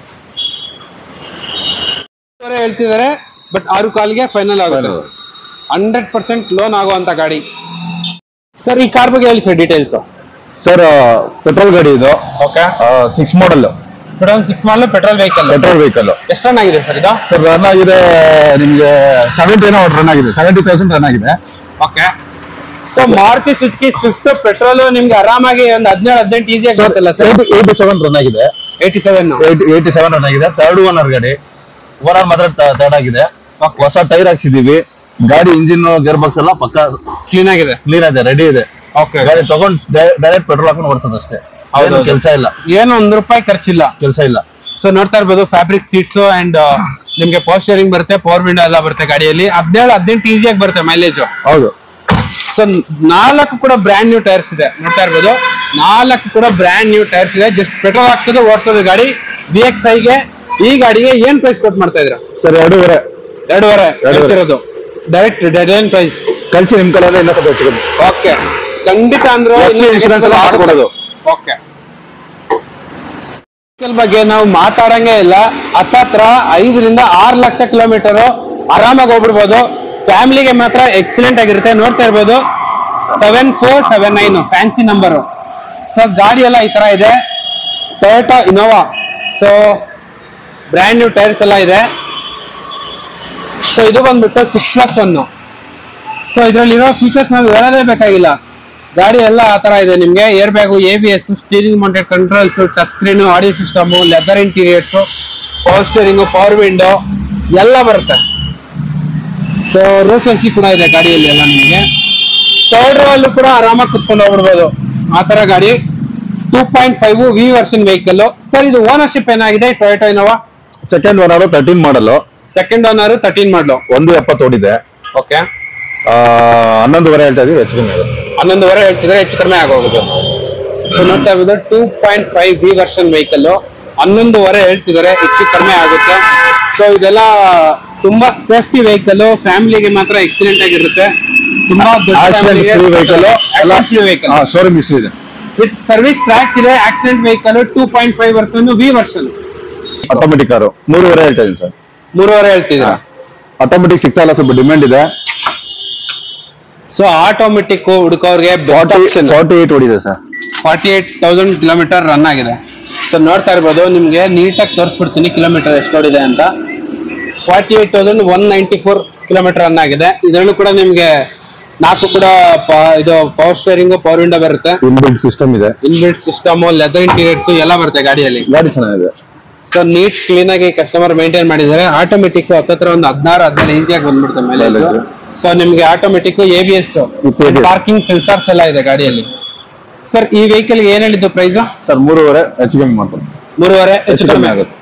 ಹೇಳ್ತಿದ್ದಾರೆ, ಬಟ್ 6 ಕಾಲ್ಗೆ ಫೈನಲ್ ಆಗುತ್ತೆ. 100% ಲೋನ್ ಆಗುವಂತ ಗಾಡಿ. ಸರ್ ಈ ಕಾರ್ ಬಗ್ಗೆ ಹೇಳಿ ಸರ್ ಡೀಟೇಲ್ಸ್. ಸರ್ ಪೆಟ್ರೋಲ್ ಗಾಡಿ ಇದು. Okay. 6 model. 6 model petrol vehicle. ಎಷ್ಟು ರನ್ ಆಗಿದೆ ಸರ್ ಇದು? ಸರ್ ರನ್ ಆಗಿದೆ ನಿಮ್ಗೆ 70,000 ರನ್ ಆಗಿದೆ. Okay. So Maruti Suzuki Swift petrol ನಿಮ್ಗೆ ಆರಾಮಾಗಿ ಒಂದು 17-18 ಈಸಿ ಆಗುತ್ತಲ್ಲ ಸರ್? 87 ರನ್ ಆಗಿದೆ. 87 ರನ್ ಆಗಿದೆ. 3rd ಓನರ್ ಗಾಡಿ. ಓನರ್ ಮಾತ್ರ 3rd ಆಗಿದೆ. ಹೊಸ ಟೈರ್ ಹಾಕ್ಸಿದೀವಿ. ಗಾಡಿ ಇಂಜಿನ್ ಗೇರ್ ಬಾಕ್ಸ್ ಎಲ್ಲ ಪಕ್ಕ ಕ್ಲೀನ್ ಇದೆ, ರೆಡಿ ಇದೆ. ಓಕೆ. ಗಾಡಿ ತಗೊಂಡು ಡೈರೆಕ್ಟ್ ಪೆಟ್ರೋಲ್ ಹಾಕೊಂಡು ಓಡಿಸೋದು ಅಷ್ಟೇ. ಕೆಲಸ ಇಲ್ಲ, ಏನು ₹1 ಖರ್ಚಿಲ್ಲ, ಕೆಲಸ ಇಲ್ಲ. ಸೊ ನೋಡ್ತಾ ಇರ್ಬೋದು ಫ್ಯಾಬ್ರಿಕ್ ಸೀಟ್ಸ್ ಅಂಡ್ ನಿಮ್ಗೆ ಪವರ್ ಸ್ಟೀರಿಂಗ್ ಬರುತ್ತೆ, ಪವರ್ ವಿಂಡೋ ಎಲ್ಲ ಬರುತ್ತೆ ಗಾಡಿಯಲ್ಲಿ. 17-18 ಈಸಿಯಾಗಿ ಬರುತ್ತೆ ಮೈಲೇಜ್. ಹೌದು. ಸೊ 4 ಕೂಡ ಬ್ರ್ಯಾಂಡ್ ನ್ಯೂ ಟೈರ್ಸ್ ಇದೆ. ನೋಡ್ತಾ ಇರ್ಬೋದು 4 ಕೂಡ ಬ್ರ್ಯಾಂಡ್ ನ್ಯೂ ಟೈರ್ಸ್ ಇದೆ. ಜಸ್ಟ್ ಪೆಟ್ರೋಲ್ ಹಾಕ್ಸೋದು, ಓಡಿಸೋದು ಗಾಡಿ. VXI ಗೆ ಈ ಗಾಡಿಗೆ ಏನ್ ಪ್ರೈಸ್ ಕೊಟ್ಟು ಮಾಡ್ತಾ ಇದ್ರ ಸರ್? 2.5 ಹೇಳ್ತಿರೋದು. ಡೈರೆಕ್ಟ್ ಡೆಡ್ ಲೈನ್ ಪ್ರೈಸ್ ಕಳಿಸಿ ನಿಮ್ ಕಡೆ ಇನ್ನೂ ಸ್ವಲ್ಪ ಹೆಚ್ಚು ಕಮ್ಮಿ. ಓಕೆ, ಖಂಡಿತ ಅಂದ್ರೆ ಇನ್ಶೂರೆನ್ಸ್ ಎಲ್ಲ ಹಾಕೊಡೋದು. ಓಕೆ, ಬಗ್ಗೆ ನಾವು ಮಾತಾಡಂಗೆ ಇಲ್ಲ. ಹತ್ತತ್ರ 5 ರಿಂದ 6 ಲಕ್ಷ ಕಿಲೋಮೀಟರ್ ಆರಾಮಾಗಿ ಹೋಗ್ಬಿಡ್ಬೋದು. ಫ್ಯಾಮಿಲಿಗೆ ಮಾತ್ರ ಎಕ್ಸಲೆಂಟ್ ಆಗಿರುತ್ತೆ. ನೋಡ್ತಾ ಇರ್ಬೋದು 7479 ಫ್ಯಾನ್ಸಿ ನಂಬರ್. ಸೊ ಗಾಡಿ ಎಲ್ಲ ಈ ತರ ಇದೆ. Toyota Innova. So brand new tyres ಎಲ್ಲ ಇದೆ. ಸೊ ಇದು ಬಂದ್ಬಿಟ್ಟು 6+1. ಸೊ ಇದರಲ್ಲಿರೋ ಫೀಚರ್ಸ್ ನಾವು ಹೇಳೋದೇ ಬೇಕಾಗಿಲ್ಲ. ಗಾಡಿ ಎಲ್ಲ ಆ ತರ ಇದೆ ನಿಮ್ಗೆ. Air bag, ABS, steering mounted controls, touch screen, audio system, leather interiors, power steering, power window ಎಲ್ಲ ಬರುತ್ತೆ. ಸೊ ರೂಫ್ AC ಕೂಡ ಇದೆ ಗಾಡಿಯಲ್ಲಿ ಎಲ್ಲ ನಿಮ್ಗೆ. ಥರ್ಡ್ ರೋ ಅಲ್ಲೂ ಕೂಡ ಆರಾಮಾಗಿ ಕುತ್ಕೊಂಡು ಹೋಗ್ಬಿಡ್ಬೋದು ಆ ತರ ಗಾಡಿ. 2.5 V ವರ್ಷನ್ ವೆಹಿಕಲ್. ಸರ್ ಇದು ಓನರ್ಶಿಪ್ ಏನಾಗಿದೆ Toyota Innova? Second owner 13 model. Second owner 13 ಮಾಡಲು. 1.70 ಓಡಿದೆ. ಓಕೆ, 11.5 ಹೇಳ್ತಾ ಇದೀವಿ, ಹೆಚ್ಚು ಕಮ್ಮಿ ಆಗುತ್ತೆ. 11.5 ಹೇಳ್ತಿದ್ರೆ ಹೆಚ್ಚು ಕಡಿಮೆ ಆಗೋಗುತ್ತೆ. ಸೊ ನೋಡ್ತಾ ಇರೋದು 2.5 V ವರ್ಷನ್ ವೆಹಿಕಲ್ 11.5 ಹೇಳ್ತಿದ್ದಾರೆ, ಹೆಚ್ಚು ಕಡಿಮೆ ಆಗುತ್ತೆ. ಸೊ ಇದೆಲ್ಲ ತುಂಬಾ ಸೇಫ್ಟಿ ವೆಹಿಕಲ್, ಫ್ಯಾಮಿಲಿಗೆ ಮಾತ್ರ ಎಕ್ಸಲೆಂಟ್ ಆಗಿರುತ್ತೆ. ತುಂಬಾ ಶೋರೂಮ್ ಹಿಸ್ಟ್ರಿ ಇದೆ, ವಿತ್ ಸರ್ವಿಸ್ ಟ್ರ್ಯಾಕ್ ಇದೆ. Accident vehicle 2.5 version V version automatic car. 3.5 ಹೇಳ್ತಾ ಇದೀನಿ ಸರ್. 3.5 ಹೇಳ್ತಿದ್ದೀರಾ? ಆಟೋಮೆಟಿಕ್ ಸಿಗ್ತಾ ಇಲ್ಲ, ಸ್ವಲ್ಪ ಡಿಮ್ಯಾಂಡ್ ಇದೆ. ಸೊ ಆಟೋಮೆಟಿಕ್ ಹುಡುಕೋರ್ಗೆ 48 ಓಡಿದೆ ಸರ್. 48,000 ಕಿಲೋಮೀಟರ್ ರನ್ ಆಗಿದೆ. ಸೊ ನೋಡ್ತಾ ಇರ್ಬೋದು, ನಿಮ್ಗೆ ನೀಟಾಗಿ ತೋರಿಸ್ಬಿಡ್ತೀನಿ ಕಿಲೋಮೀಟರ್ ಎಷ್ಟು ಓಡಿದೆ ಅಂತ. 48,194 ಕಿಲೋಮೀಟರ್ ರನ್ ಆಗಿದೆ. ಇದರಲ್ಲೂ ಕೂಡ ನಿಮ್ಗೆ 4 ಕೂಡ ಇದು ಪವರ್ ಸ್ಟೇರಿಂಗ್, ಪವರ್ ವಿಂಡೋ ಬರುತ್ತೆ. ಇನ್ಬಿಲ್ಟ್ ಸಿಸ್ಟಮ್ ಇದೆ. ಇನ್ಬಿಲ್ಟ್ ಸಿಸ್ಟಮ್, ಲೆದರ್ ಇಂಟೀರಿಯರ್ಸ್ ಎಲ್ಲ ಬರುತ್ತೆ ಗಾಡಿಯಲ್ಲಿ. ಗಾಡಿ ಚೆನ್ನಾಗಿದೆ. ಸೊ ನೀಟ್ ಕ್ಲೀನ್ ಆಗಿ ಕಸ್ಟಮರ್ ಮೇಂಟೈನ್ ಮಾಡಿದ್ದಾರೆ. ಆಟೋಮೆಟಿಕ್ ಹತ್ತತ್ರ ಒಂದು 16 ಈಸಿಯಾಗಿ ಬಂದ್ಬಿಡುತ್ತೆ ಮೇಲೆ. ಸೊ ನಿಮ್ಗೆ ಆಟೋಮೆಟಿಕ್, ABS, ಪಾರ್ಕಿಂಗ್ ಸೆನ್ಸಾರ್ಸ್ ಎಲ್ಲ ಇದೆ ಗಾಡಿಯಲ್ಲಿ. ಸರ್ ಈ ವೆಹಿಕಲ್ ಏನ್ ಹೇಳಿದ್ದು ಪ್ರೈಸ್? ಸರ್ 3.5 ಹೆಚ್ಚು ಕಮ್ಮಿ ಮಾಡ್ತಾರೆ. 3.5 ಹೆಚ್ಚು ಕಮ್ಮಿ ಆಗುತ್ತೆ.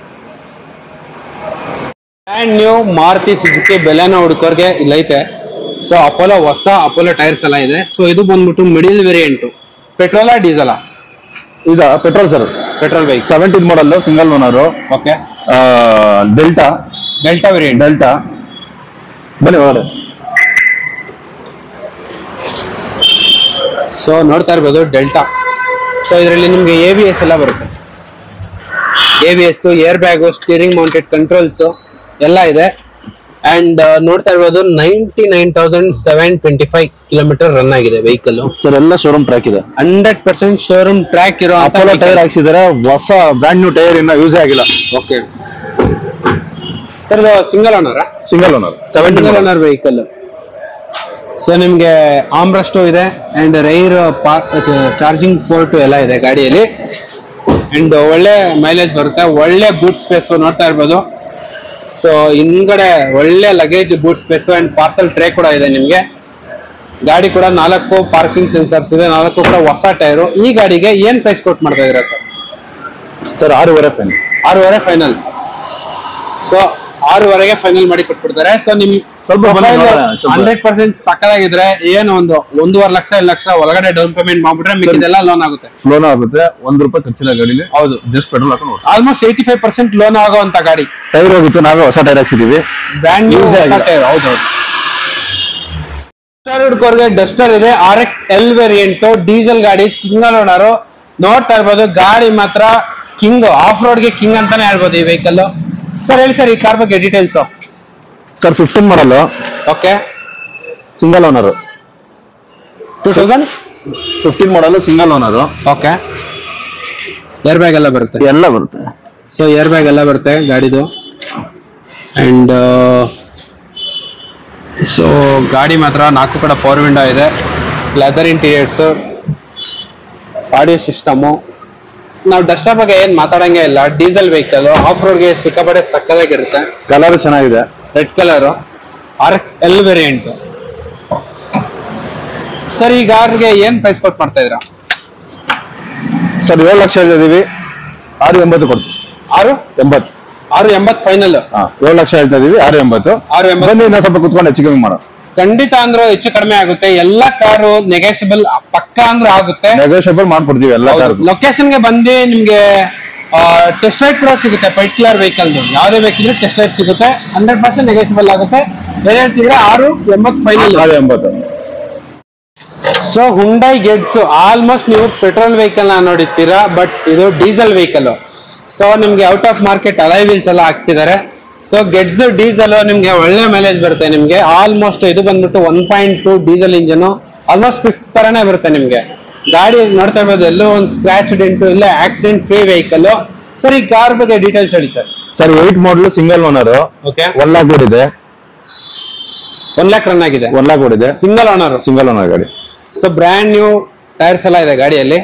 Brand new Maruti Suzuki Baleno ಹುಡುಕೋರ್ಗೆ ಇಲ್ಲೈತೆ. ಸೊ ಹೊಸ ಅಪೋಲೋ ಟೈರ್ಸ್ ಎಲ್ಲ ಇದೆ. ಸೊ ಇದು ಬಂದ್ಬಿಟ್ಟು ಮಿಡಿಲ್ ವೇರಿಯಂಟ್. ಪೆಟ್ರೋಲಾ ಡೀಸೆಲಾ? ಇದ petrol sir. Petrol bike. 17 model, single owner. Okay, Delta variant. Delta ಬನ್ನಿ ಹೊರಡೆ. ಸೊ ನೋಡ್ತಾ ಇರ್ಬೋದು ಡೆಲ್ಟಾ. ಸೊ ಇದರಲ್ಲಿ ನಿಮ್ಗೆ ABS ಎಲ್ಲ ಬರುತ್ತೆ. ABS, air bag, steering mounted controls ಎಲ್ಲ ಇದೆ. ಅಂಡ್ ನೋಡ್ತಾ ಇರ್ಬೋದು 99,725 ಕಿಲೋಮೀಟರ್ ರನ್ ಆಗಿದೆ ವೆಹಿಕಲ್. ಸರ್ ಎಲ್ಲ ಶೋರೂಮ್ ಟ್ರ್ಯಾಕ್ ಇದೆ. 100% ಶೋರೂಮ್ ಟ್ರ್ಯಾಕ್ ಇರೋ ಅಪೋಲೋ ಟೈರ್ ಹಾಕ್ಸಿದ್ದಾರೆ. ಹೊಸ ಬ್ರ್ಯಾಂಡ್ ನ್ಯೂ ಟೈರ್ ಇನ್ನ ಯೂಸ್ ಆಗಿಲ್ಲ. ಓಕೆ ಸರ್, ಇದು single owner? Single owner, 17 owner vehicle. So ನಿಮ್ಗೆ ಆಮ್ರೆಸ್ಟು ಇದೆ ಅಂಡ್ ರೈರ್ ಚಾರ್ಜಿಂಗ್ ಪೋರ್ಟ್ ಎಲ್ಲ ಇದೆ ಗಾಡಿಯಲ್ಲಿ. ಅಂಡ್ ಒಳ್ಳೆ ಮೈಲೇಜ್ ಬರುತ್ತೆ, ಒಳ್ಳೆ ಬೂಟ್ ಸ್ಪೇಸ್ ನೋಡ್ತಾ ಇರ್ಬೋದು. ಸೊ ಹಿಂದ್ಗಡೆ ಒಳ್ಳೆ luggage boot space and parcel tray ಕೂಡ ಇದೆ ನಿಮ್ಗೆ. ಗಾಡಿ ಕೂಡ 4 ಪಾರ್ಕಿಂಗ್ ಸೆನ್ಸರ್ಸ್ ಇದೆ, 4 ಕೂಡ ಹೊಸ ಟೈರು. ಈ ಗಾಡಿಗೆ ಏನ್ ಪ್ರೈಸ್ ಕೊಟ್ ಮಾಡ್ತಾ ಇದೀರಾ sir? Sir 6.5 final. 6.5 final. So 6.5ಗೆ ಫೈನಲ್ ಮಾಡಿ ಕೊಟ್ಬಿಡ್ತಾರೆ. ಸೊ ನಿಮ್ ಸ್ವಲ್ಪ 100% ಸಕ್ಕದಾಗಿದ್ರೆ ಏನು ಒಂದು 1.5 ಲಕ್ಷ 2 ಲಕ್ಷ ಒಳಗಡೆ ಡೌನ್ ಪೇಮೆಂಟ್ ಮಾಡ್ಬಿಟ್ರೆ ಮಿಕ್ಕಿದೆಲ್ಲ ಲೋನ್ ಆಗುತ್ತೆ. ಲೋನ್ ಆಗುತ್ತೆ. 1 ರೂಪಾಯಿ ಖರ್ಚಿಲ್ಲ ಗಾಡಿಲಿ. ಹೌದು, ಜಸ್ಟ್ ಪೆಟ್ರೋಲ್ ಹಾಕೊಂಡು ಆಲ್ಮೋಸ್ಟ್ 85% ಲೋನ್ ಆಗುವಂತ ಗಾಡಿ. ಟೈರ್ ಹೋಗಿತ್ತು, ನಾವೇ ಹೊಸ ಟೈರ್ ಹಾಕ್ಸಿದೀವಿ. Brand new tyre. ಹೌದೌದು. ಹುಡ್ಕೋರ್ಗೆ ಡಸ್ಟರ್ ಇದೆ, RX L ವೇರಿಯಂಟ್, ಡೀಸೆಲ್ ಗಾಡಿ, ಸಿಂಗಲ್ ಓನರ್. ನೋಡ್ತಾ ಇರ್ಬೋದು ಗಾಡಿ ಮಾತ್ರ ಕಿಂಗ್, ಆಫ್ ರೋಡ್ಗೆ ಕಿಂಗ್ ಅಂತಾನೆ ಹೇಳ್ಬೋದು ಈ ವೆಹಿಕಲ್. ಸರ್ ಹೇಳಿ ಸರ್ ಈ ಕಾರ್ ಬಗ್ಗೆ details. Sir 15 model. Okay, single owner. 2015 model, single owner. Okay, air bag ಎಲ್ಲ ಬರುತ್ತೆ. ಎಲ್ಲ ಬರುತ್ತೆ. ಸೊ ಏರ್ ಬ್ಯಾಗ್ ಎಲ್ಲ ಬರುತ್ತೆ ಗಾಡಿದು. ಅಂಡ್ ಸೊ ಗಾಡಿ ಮಾತ್ರ 4 ಕಡೆ ಪವರ್ ವಿಂಡೋ ಇದೆ, ಲೆದರ್ ಇಂಟೀರಿಯರ್ಸ್, ಆಡಿಯೋ ಸಿಸ್ಟಮು. ನಾವು ಡಸ್ಟರ್ ಬಗ್ಗೆ ಏನ್ ಮಾತಾಡಂಗೆ ಇಲ್ಲ. ಡೀಸೆಲ್ ವೆಹಿಕಲ್, ಆಫ್ ರೋಡ್ಗೆ ಸಿಕ್ಕಾಪಟ್ಟೆ ಸಕ್ಕದಾಗಿರುತ್ತೆ. ಕಲರ್ ಚೆನ್ನಾಗಿದೆ, red colour, RX L variant. Sir ಈ ಕಾರ್ಗೆ ಏನ್ ಪ್ರೈಸ್ ಕೊಟ್ ಮಾಡ್ತಾ ಇದ್ದೀರಾ? ಸರ್ 7 ಲಕ್ಷ ಹೇಳ್ತಿದೀವಿ, 6.80 ಕೊಡ್ತೀವಿ. 6.80. 6.80 ಫೈನಲ್. 7 ಲಕ್ಷ ಹೇಳ್ತಾ ಇದೀವಿ, 6.80. ಬನ್ನಿ ಇನ್ನೂ ಸ್ವಲ್ಪ ಕುತ್ಕೊಂಡು ಹೆಚ್ಚು ಕಮ್ಮಿ ಮಾಡೋ. ಖಂಡಿತ ಅಂದ್ರೆ ಹೆಚ್ಚು ಕಡಿಮೆ ಆಗುತ್ತೆ. ಎಲ್ಲ ಕಾರು ನೆಗೋಷಿಯಬಲ್ ಪಕ್ಕ ಅಂದ್ರೆ ಆಗುತ್ತೆ. ನೆಗೋಷಿಯಬಲ್ ಮಾಡ್ಕೊಡ್ತೀವಿ ಎಲ್ಲ ಕಾರು. ಲೊಕೇಶನ್ ಗೆ ಬಂದು ನಿಮ್ಗೆ ಟೆಸ್ಟ್ ರೈಡ್ ಕೂಡ ಸಿಗುತ್ತೆ ಪರ್ಟಿಕ್ಯುಲರ್ ವೆಹಿಕಲ್ ಯಾವುದೇ ವೆಹಿಕಲ್ ಟೆಸ್ಟ್ ರೈಡ್ ಸಿಗುತ್ತೆ 100% ನೆಗೋಸಿಬಲ್ ಆಗುತ್ತೆ. ಏನ್ ಹೇಳ್ತಿದ್ರೆ 680 final 80. So Hyundai Getz almost ನೀವು ಪೆಟ್ರೋಲ್ ವೆಹಿಕಲ್ ನ ನೋಡಿರ್ತೀರಾ, ಬಟ್ ಇದು ಡೀಸೆಲ್ ವೆಹಿಕಲ್. ಸೊ ನಿಮ್ಗೆ out of market alloy wheels ಎಲ್ಲ ಹಾಕ್ಸಿದ್ದಾರೆ. ಸೊ ಗೆಟ್ಸ್ ಡೀಸೆಲ್ ನಿಮ್ಗೆ ಒಳ್ಳೆ ಮೈಲೇಜ್ ಬರುತ್ತೆ. ನಿಮ್ಗೆ ಆಲ್ಮೋಸ್ಟ್ ಇದು ಬಂದ್ಬಿಟ್ಟು 1.2 ಡೀಸೆಲ್ ಇಂಜನ್, ಆಲ್ಮೋಸ್ಟ್ 5th ತರನೇ ಬರುತ್ತೆ ನಿಮ್ಗೆ. ಗಾಡಿ ನೋಡ್ತಾ ಇರ್ಬೋದು, ಎಲ್ಲೋ ಒಂದು ಸ್ಕ್ರಾಚ್ ಡೆಂಟು ಇಲ್ಲ, ಆಕ್ಸಿಡೆಂಟ್ ಫ್ರೀ ವೆಹಿಕಲ್. ಸರ್ ಈ ಕಾರ್ ಬಗ್ಗೆ ಡೀಟೇಲ್ಸ್ ಹೇಳಿ sir. Sir 8 model single owner. Okay, 1 lakh ಓಡಿದೆ. 1 lakh ರನ್ ಆಗಿದೆ. 1 lakh ಓಡಿದೆ. ಸಿಂಗಲ್ ಓನರ್ ಗಾಡಿ. ಸೊ ಬ್ರ್ಯಾಂಡ್ ನ್ಯೂ ಟೈರ್ಸ್ ಎಲ್ಲ ಇದೆ ಗಾಡಿಯಲ್ಲಿ.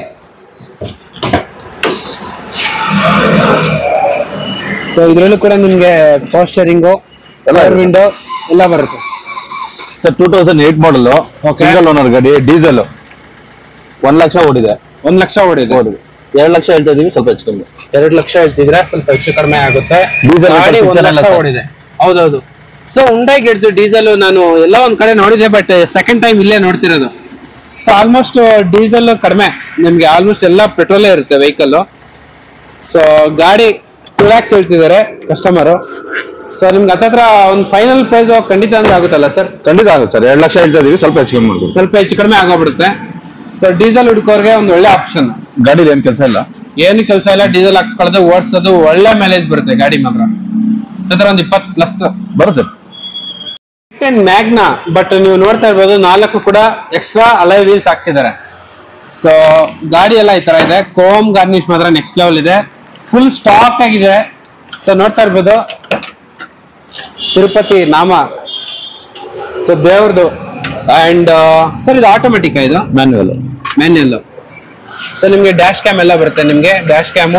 ಸೊ ಇದ್ರಲ್ಲೂ ಕೂಡ ನಿಮ್ಗೆ ಪವರ್ ಸ್ಟೇರಿಂಗು, ಪವರ್ ವಿಂಡೋ ಎಲ್ಲ ಬರುತ್ತೆ. ಸರ್ 2008 ಮಾಡಲ್ ಸಿಂಗಲ್ ಓನರ್ ಗಾಡಿ, ಡೀಸೆಲ್. 1 ಲಕ್ಷ ಓಡಿದೆ. 1 ಲಕ್ಷ ಓಡಿದೆ. 2 ಲಕ್ಷ ಹೇಳ್ತಾ ಇದೀವಿ, ಸ್ವಲ್ಪ ಹೆಚ್ಚು ಕಮ್ಮಿ. 2 ಲಕ್ಷ ಹೇಳ್ತಿದ್ರೆ ಸ್ವಲ್ಪ ಹೆಚ್ಚು ಕಡಿಮೆ ಆಗುತ್ತೆ. ಡೀಸೆಲ್ ಗಾಡಿ 1 ಲಕ್ಷ ಓಡಿದೆ. ಹೌದೌದು. ಸೊ ಹುಂಡೈ ಗೆಟ್ಸ್ ಡೀಸೆಲ್ ನಾನು ಎಲ್ಲ ಒಂದ್ ಕಡೆ ನೋಡಿದೆ, ಬಟ್ ಸೆಕೆಂಡ್ ಟೈಮ್ ಇಲ್ಲೇ ನೋಡ್ತಿರೋದು. ಸೊ ಆಲ್ಮೋಸ್ಟ್ ಡೀಸೆಲ್ ಕಡಿಮೆ ನಿಮ್ಗೆ, ಆಲ್ಮೋಸ್ಟ್ ಎಲ್ಲ ಪೆಟ್ರೋಲೇ ಇರುತ್ತೆ ವೆಹಿಕಲ್. ಸೊ ಗಾಡಿ 2 lakhs ಹೇಳ್ತಿದ್ದಾರೆ ಕಸ್ಟಮರ್. ಸೊ ನಿಮ್ಗೆ ಹತ್ತತ್ರ ಒಂದು ಫೈನಲ್ ಪ್ರೈಸ್ ಖಂಡಿತ ಅಂದ್ರೆ ಆಗುತ್ತಲ್ಲ ಸರ್? ಖಂಡಿತ ಆಗುತ್ತೆ ಸರ್. 2 ಲಕ್ಷ ಹೇಳ್ತಾ ಇದೀವಿ, ಸ್ವಲ್ಪ ಹೆಚ್ಚು ಕಮ್ಮಿ ಮಾಡ್ಬೋದು. ಸ್ವಲ್ಪ ಹೆಚ್ಚು ಕಡಿಮೆ ಆಗೋಗ್ಬಿಡುತ್ತೆ. ಸೊ ಡೀಸೆಲ್ ಹುಡುಕೋರ್ಗೆ ಒಂದು ಒಳ್ಳೆ ಆಪ್ಷನ್. ಗಾಡಿಲಿ ಏನ್ ಕೆಲಸ ಇಲ್ಲ, ಏನು ಕೆಲಸ ಇಲ್ಲ, ಡೀಸೆಲ್ ಹಾಕ್ಸ್ಕೊಳ್ಳೋದು ಓಡಿಸೋದು, ಒಳ್ಳೆ ಮೈಲೇಜ್ ಬರುತ್ತೆ ಗಾಡಿ ಮಾತ್ರ. ಹತ್ತತ್ರ ಒಂದು 20+ ಬರುತ್ತೆ. ಮ್ಯಾಗ್ನಾ, ಬಟ್ ನೀವು ನೋಡ್ತಾ ಇರ್ಬೋದು 4 ಕೂಡ ಎಕ್ಸ್ಟ್ರಾ ಅಲೈ ವೀಲ್ಸ್ ಹಾಕ್ಸಿದ್ದಾರೆ. ಸೊ ಗಾಡಿ ಎಲ್ಲ ಈ ತರ ಇದೆ. ಕೋಮ್ ಗಾರ್ನಿಶ್ ಮಾತ್ರ ನೆಕ್ಸ್ಟ್ ಲೆವೆಲ್ ಇದೆ, ಫುಲ್ ಸ್ಟಾಕ್ ಆಗಿದೆ. ಸೊ ನೋಡ್ತಾ ಇರ್ಬೋದು ತಿರುಪತಿ ನಾಮ, ಸೊ ದೇವ್ರದು. ಅಂಡ್ ಸರ್ ಇದು ಆಟೋಮೆಟಿಕ್, ಇದು ಮ್ಯಾನ್ಯಲ್. ಸೊ ನಿಮ್ಗೆ ಡ್ಯಾಶ್ ಕ್ಯಾಮ್ ಎಲ್ಲ ಬರುತ್ತೆ. ನಿಮ್ಗೆ ಡ್ಯಾಶ್ ಕ್ಯಾಮು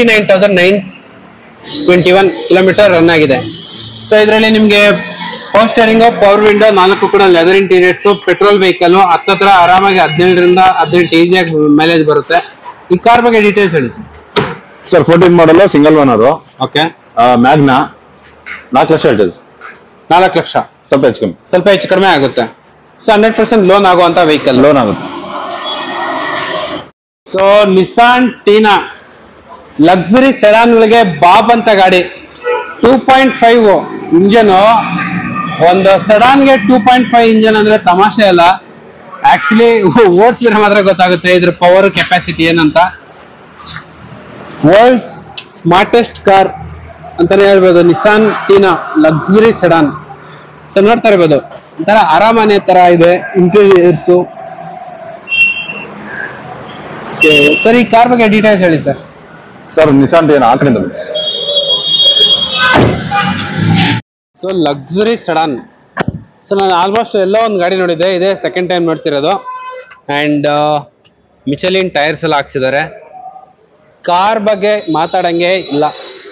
69,921 ಕಿಲೋಮೀಟರ್ ರನ್ ಆಗಿದೆ. ಸೊ ಇದರಲ್ಲಿ ನಿಮ್ಗೆ ಪವರ್ ಸ್ಟೇರಿಂಗ್, ಪವರ್ ವಿಂಡೋ, 4 ಕೂಡ ಲೆದರ್ ಇಂಟೀರಿಯರ್ಸ್, ಪೆಟ್ರೋಲ್ ವೆಹಿಕಲ್. ಹತ್ತತ್ರ ಆರಾಮಾಗಿ 17ರಿಂದ 18 ಈಸಿಯಾಗಿ ಮೈಲೇಜ್ ಬರುತ್ತೆ. ಈ ಕಾರ್ ಬಗ್ಗೆ ಡೀಟೇಲ್ಸ್ ಹೇಳಿ sir. Sir 14 model single owner. Okay, Magna 4 lakh ಹೇಳ್ತದೆ. 4 ಲಕ್ಷ, ಸ್ವಲ್ಪ ಹೆಚ್ಚು ಕಮ್ಮಿ ಆಗುತ್ತೆ. ಸೊ 100% ಲೋನ್ ಆಗುವಂತ ವೆಹಿಕಲ್. ಲೋನ್ ಆಗುತ್ತೆ. So Nissan Teana luxury sedan ಗಳಿಗೆ ಬಾಬ್ ಅಂತ ಗಾಡಿ. 2.5 ಇಂಜನ್. ಒಂದು ಸೆಡಾನ್ಗೆ 2.5 ಇಂಜನ್ ಅಂದ್ರೆ ತಮಾಷೆ ಅಲ್ಲ. ಆಕ್ಚುಲಿ ಓಡಿಸಿದ್ರೆ ಮಾತ್ರ ಗೊತ್ತಾಗುತ್ತೆ ಇದ್ರ ಪವರ್ ಕೆಪಾಸಿಟಿ ಏನಂತ. ವರ್ಲ್ಡ್ಸ್ ಸ್ಮಾರ್ಟೆಸ್ಟ್ ಕಾರ್ ಅಂತಾನೆ ಹೇಳ್ಬೋದು Nissan Teana luxury sedan. So ನೋಡ್ತಾ ಇರ್ಬೋದು ಒಂಥರ ಅರಮನೆ ತರ ಇದೆ ಇಂಟೀರಿಯರ್ಸು. ಸರ್ ಈ ಕಾರ್ ಬಗ್ಗೆ ಡೀಟೇಲ್ಸ್ ಹೇಳಿ ಸರ್. ಸರ್ ನಿಸಾನ್ ಟೀನಾ ಆ ಕಡೆಯಿಂದ. So luxury sedan. ಸೊ ನಾನು ಆಲ್ಮೋಸ್ಟ್ ಎಲ್ಲ ಒಂದು ಗಾಡಿ ನೋಡಿದ್ದೆ, ಇದೇ ಸೆಕೆಂಡ್ ಟೈಮ್ ನೋಡ್ತಿರೋದು. ಅಂಡ್ ಮಿಚಲಿನ್ ಟೈರ್ಸ್ ಎಲ್ಲ ಹಾಕ್ಸಿದ್ದಾರೆ. ಕಾರ್ ಬಗ್ಗೆ ಮಾತಾಡಂಗೆ ಇಲ್ಲ.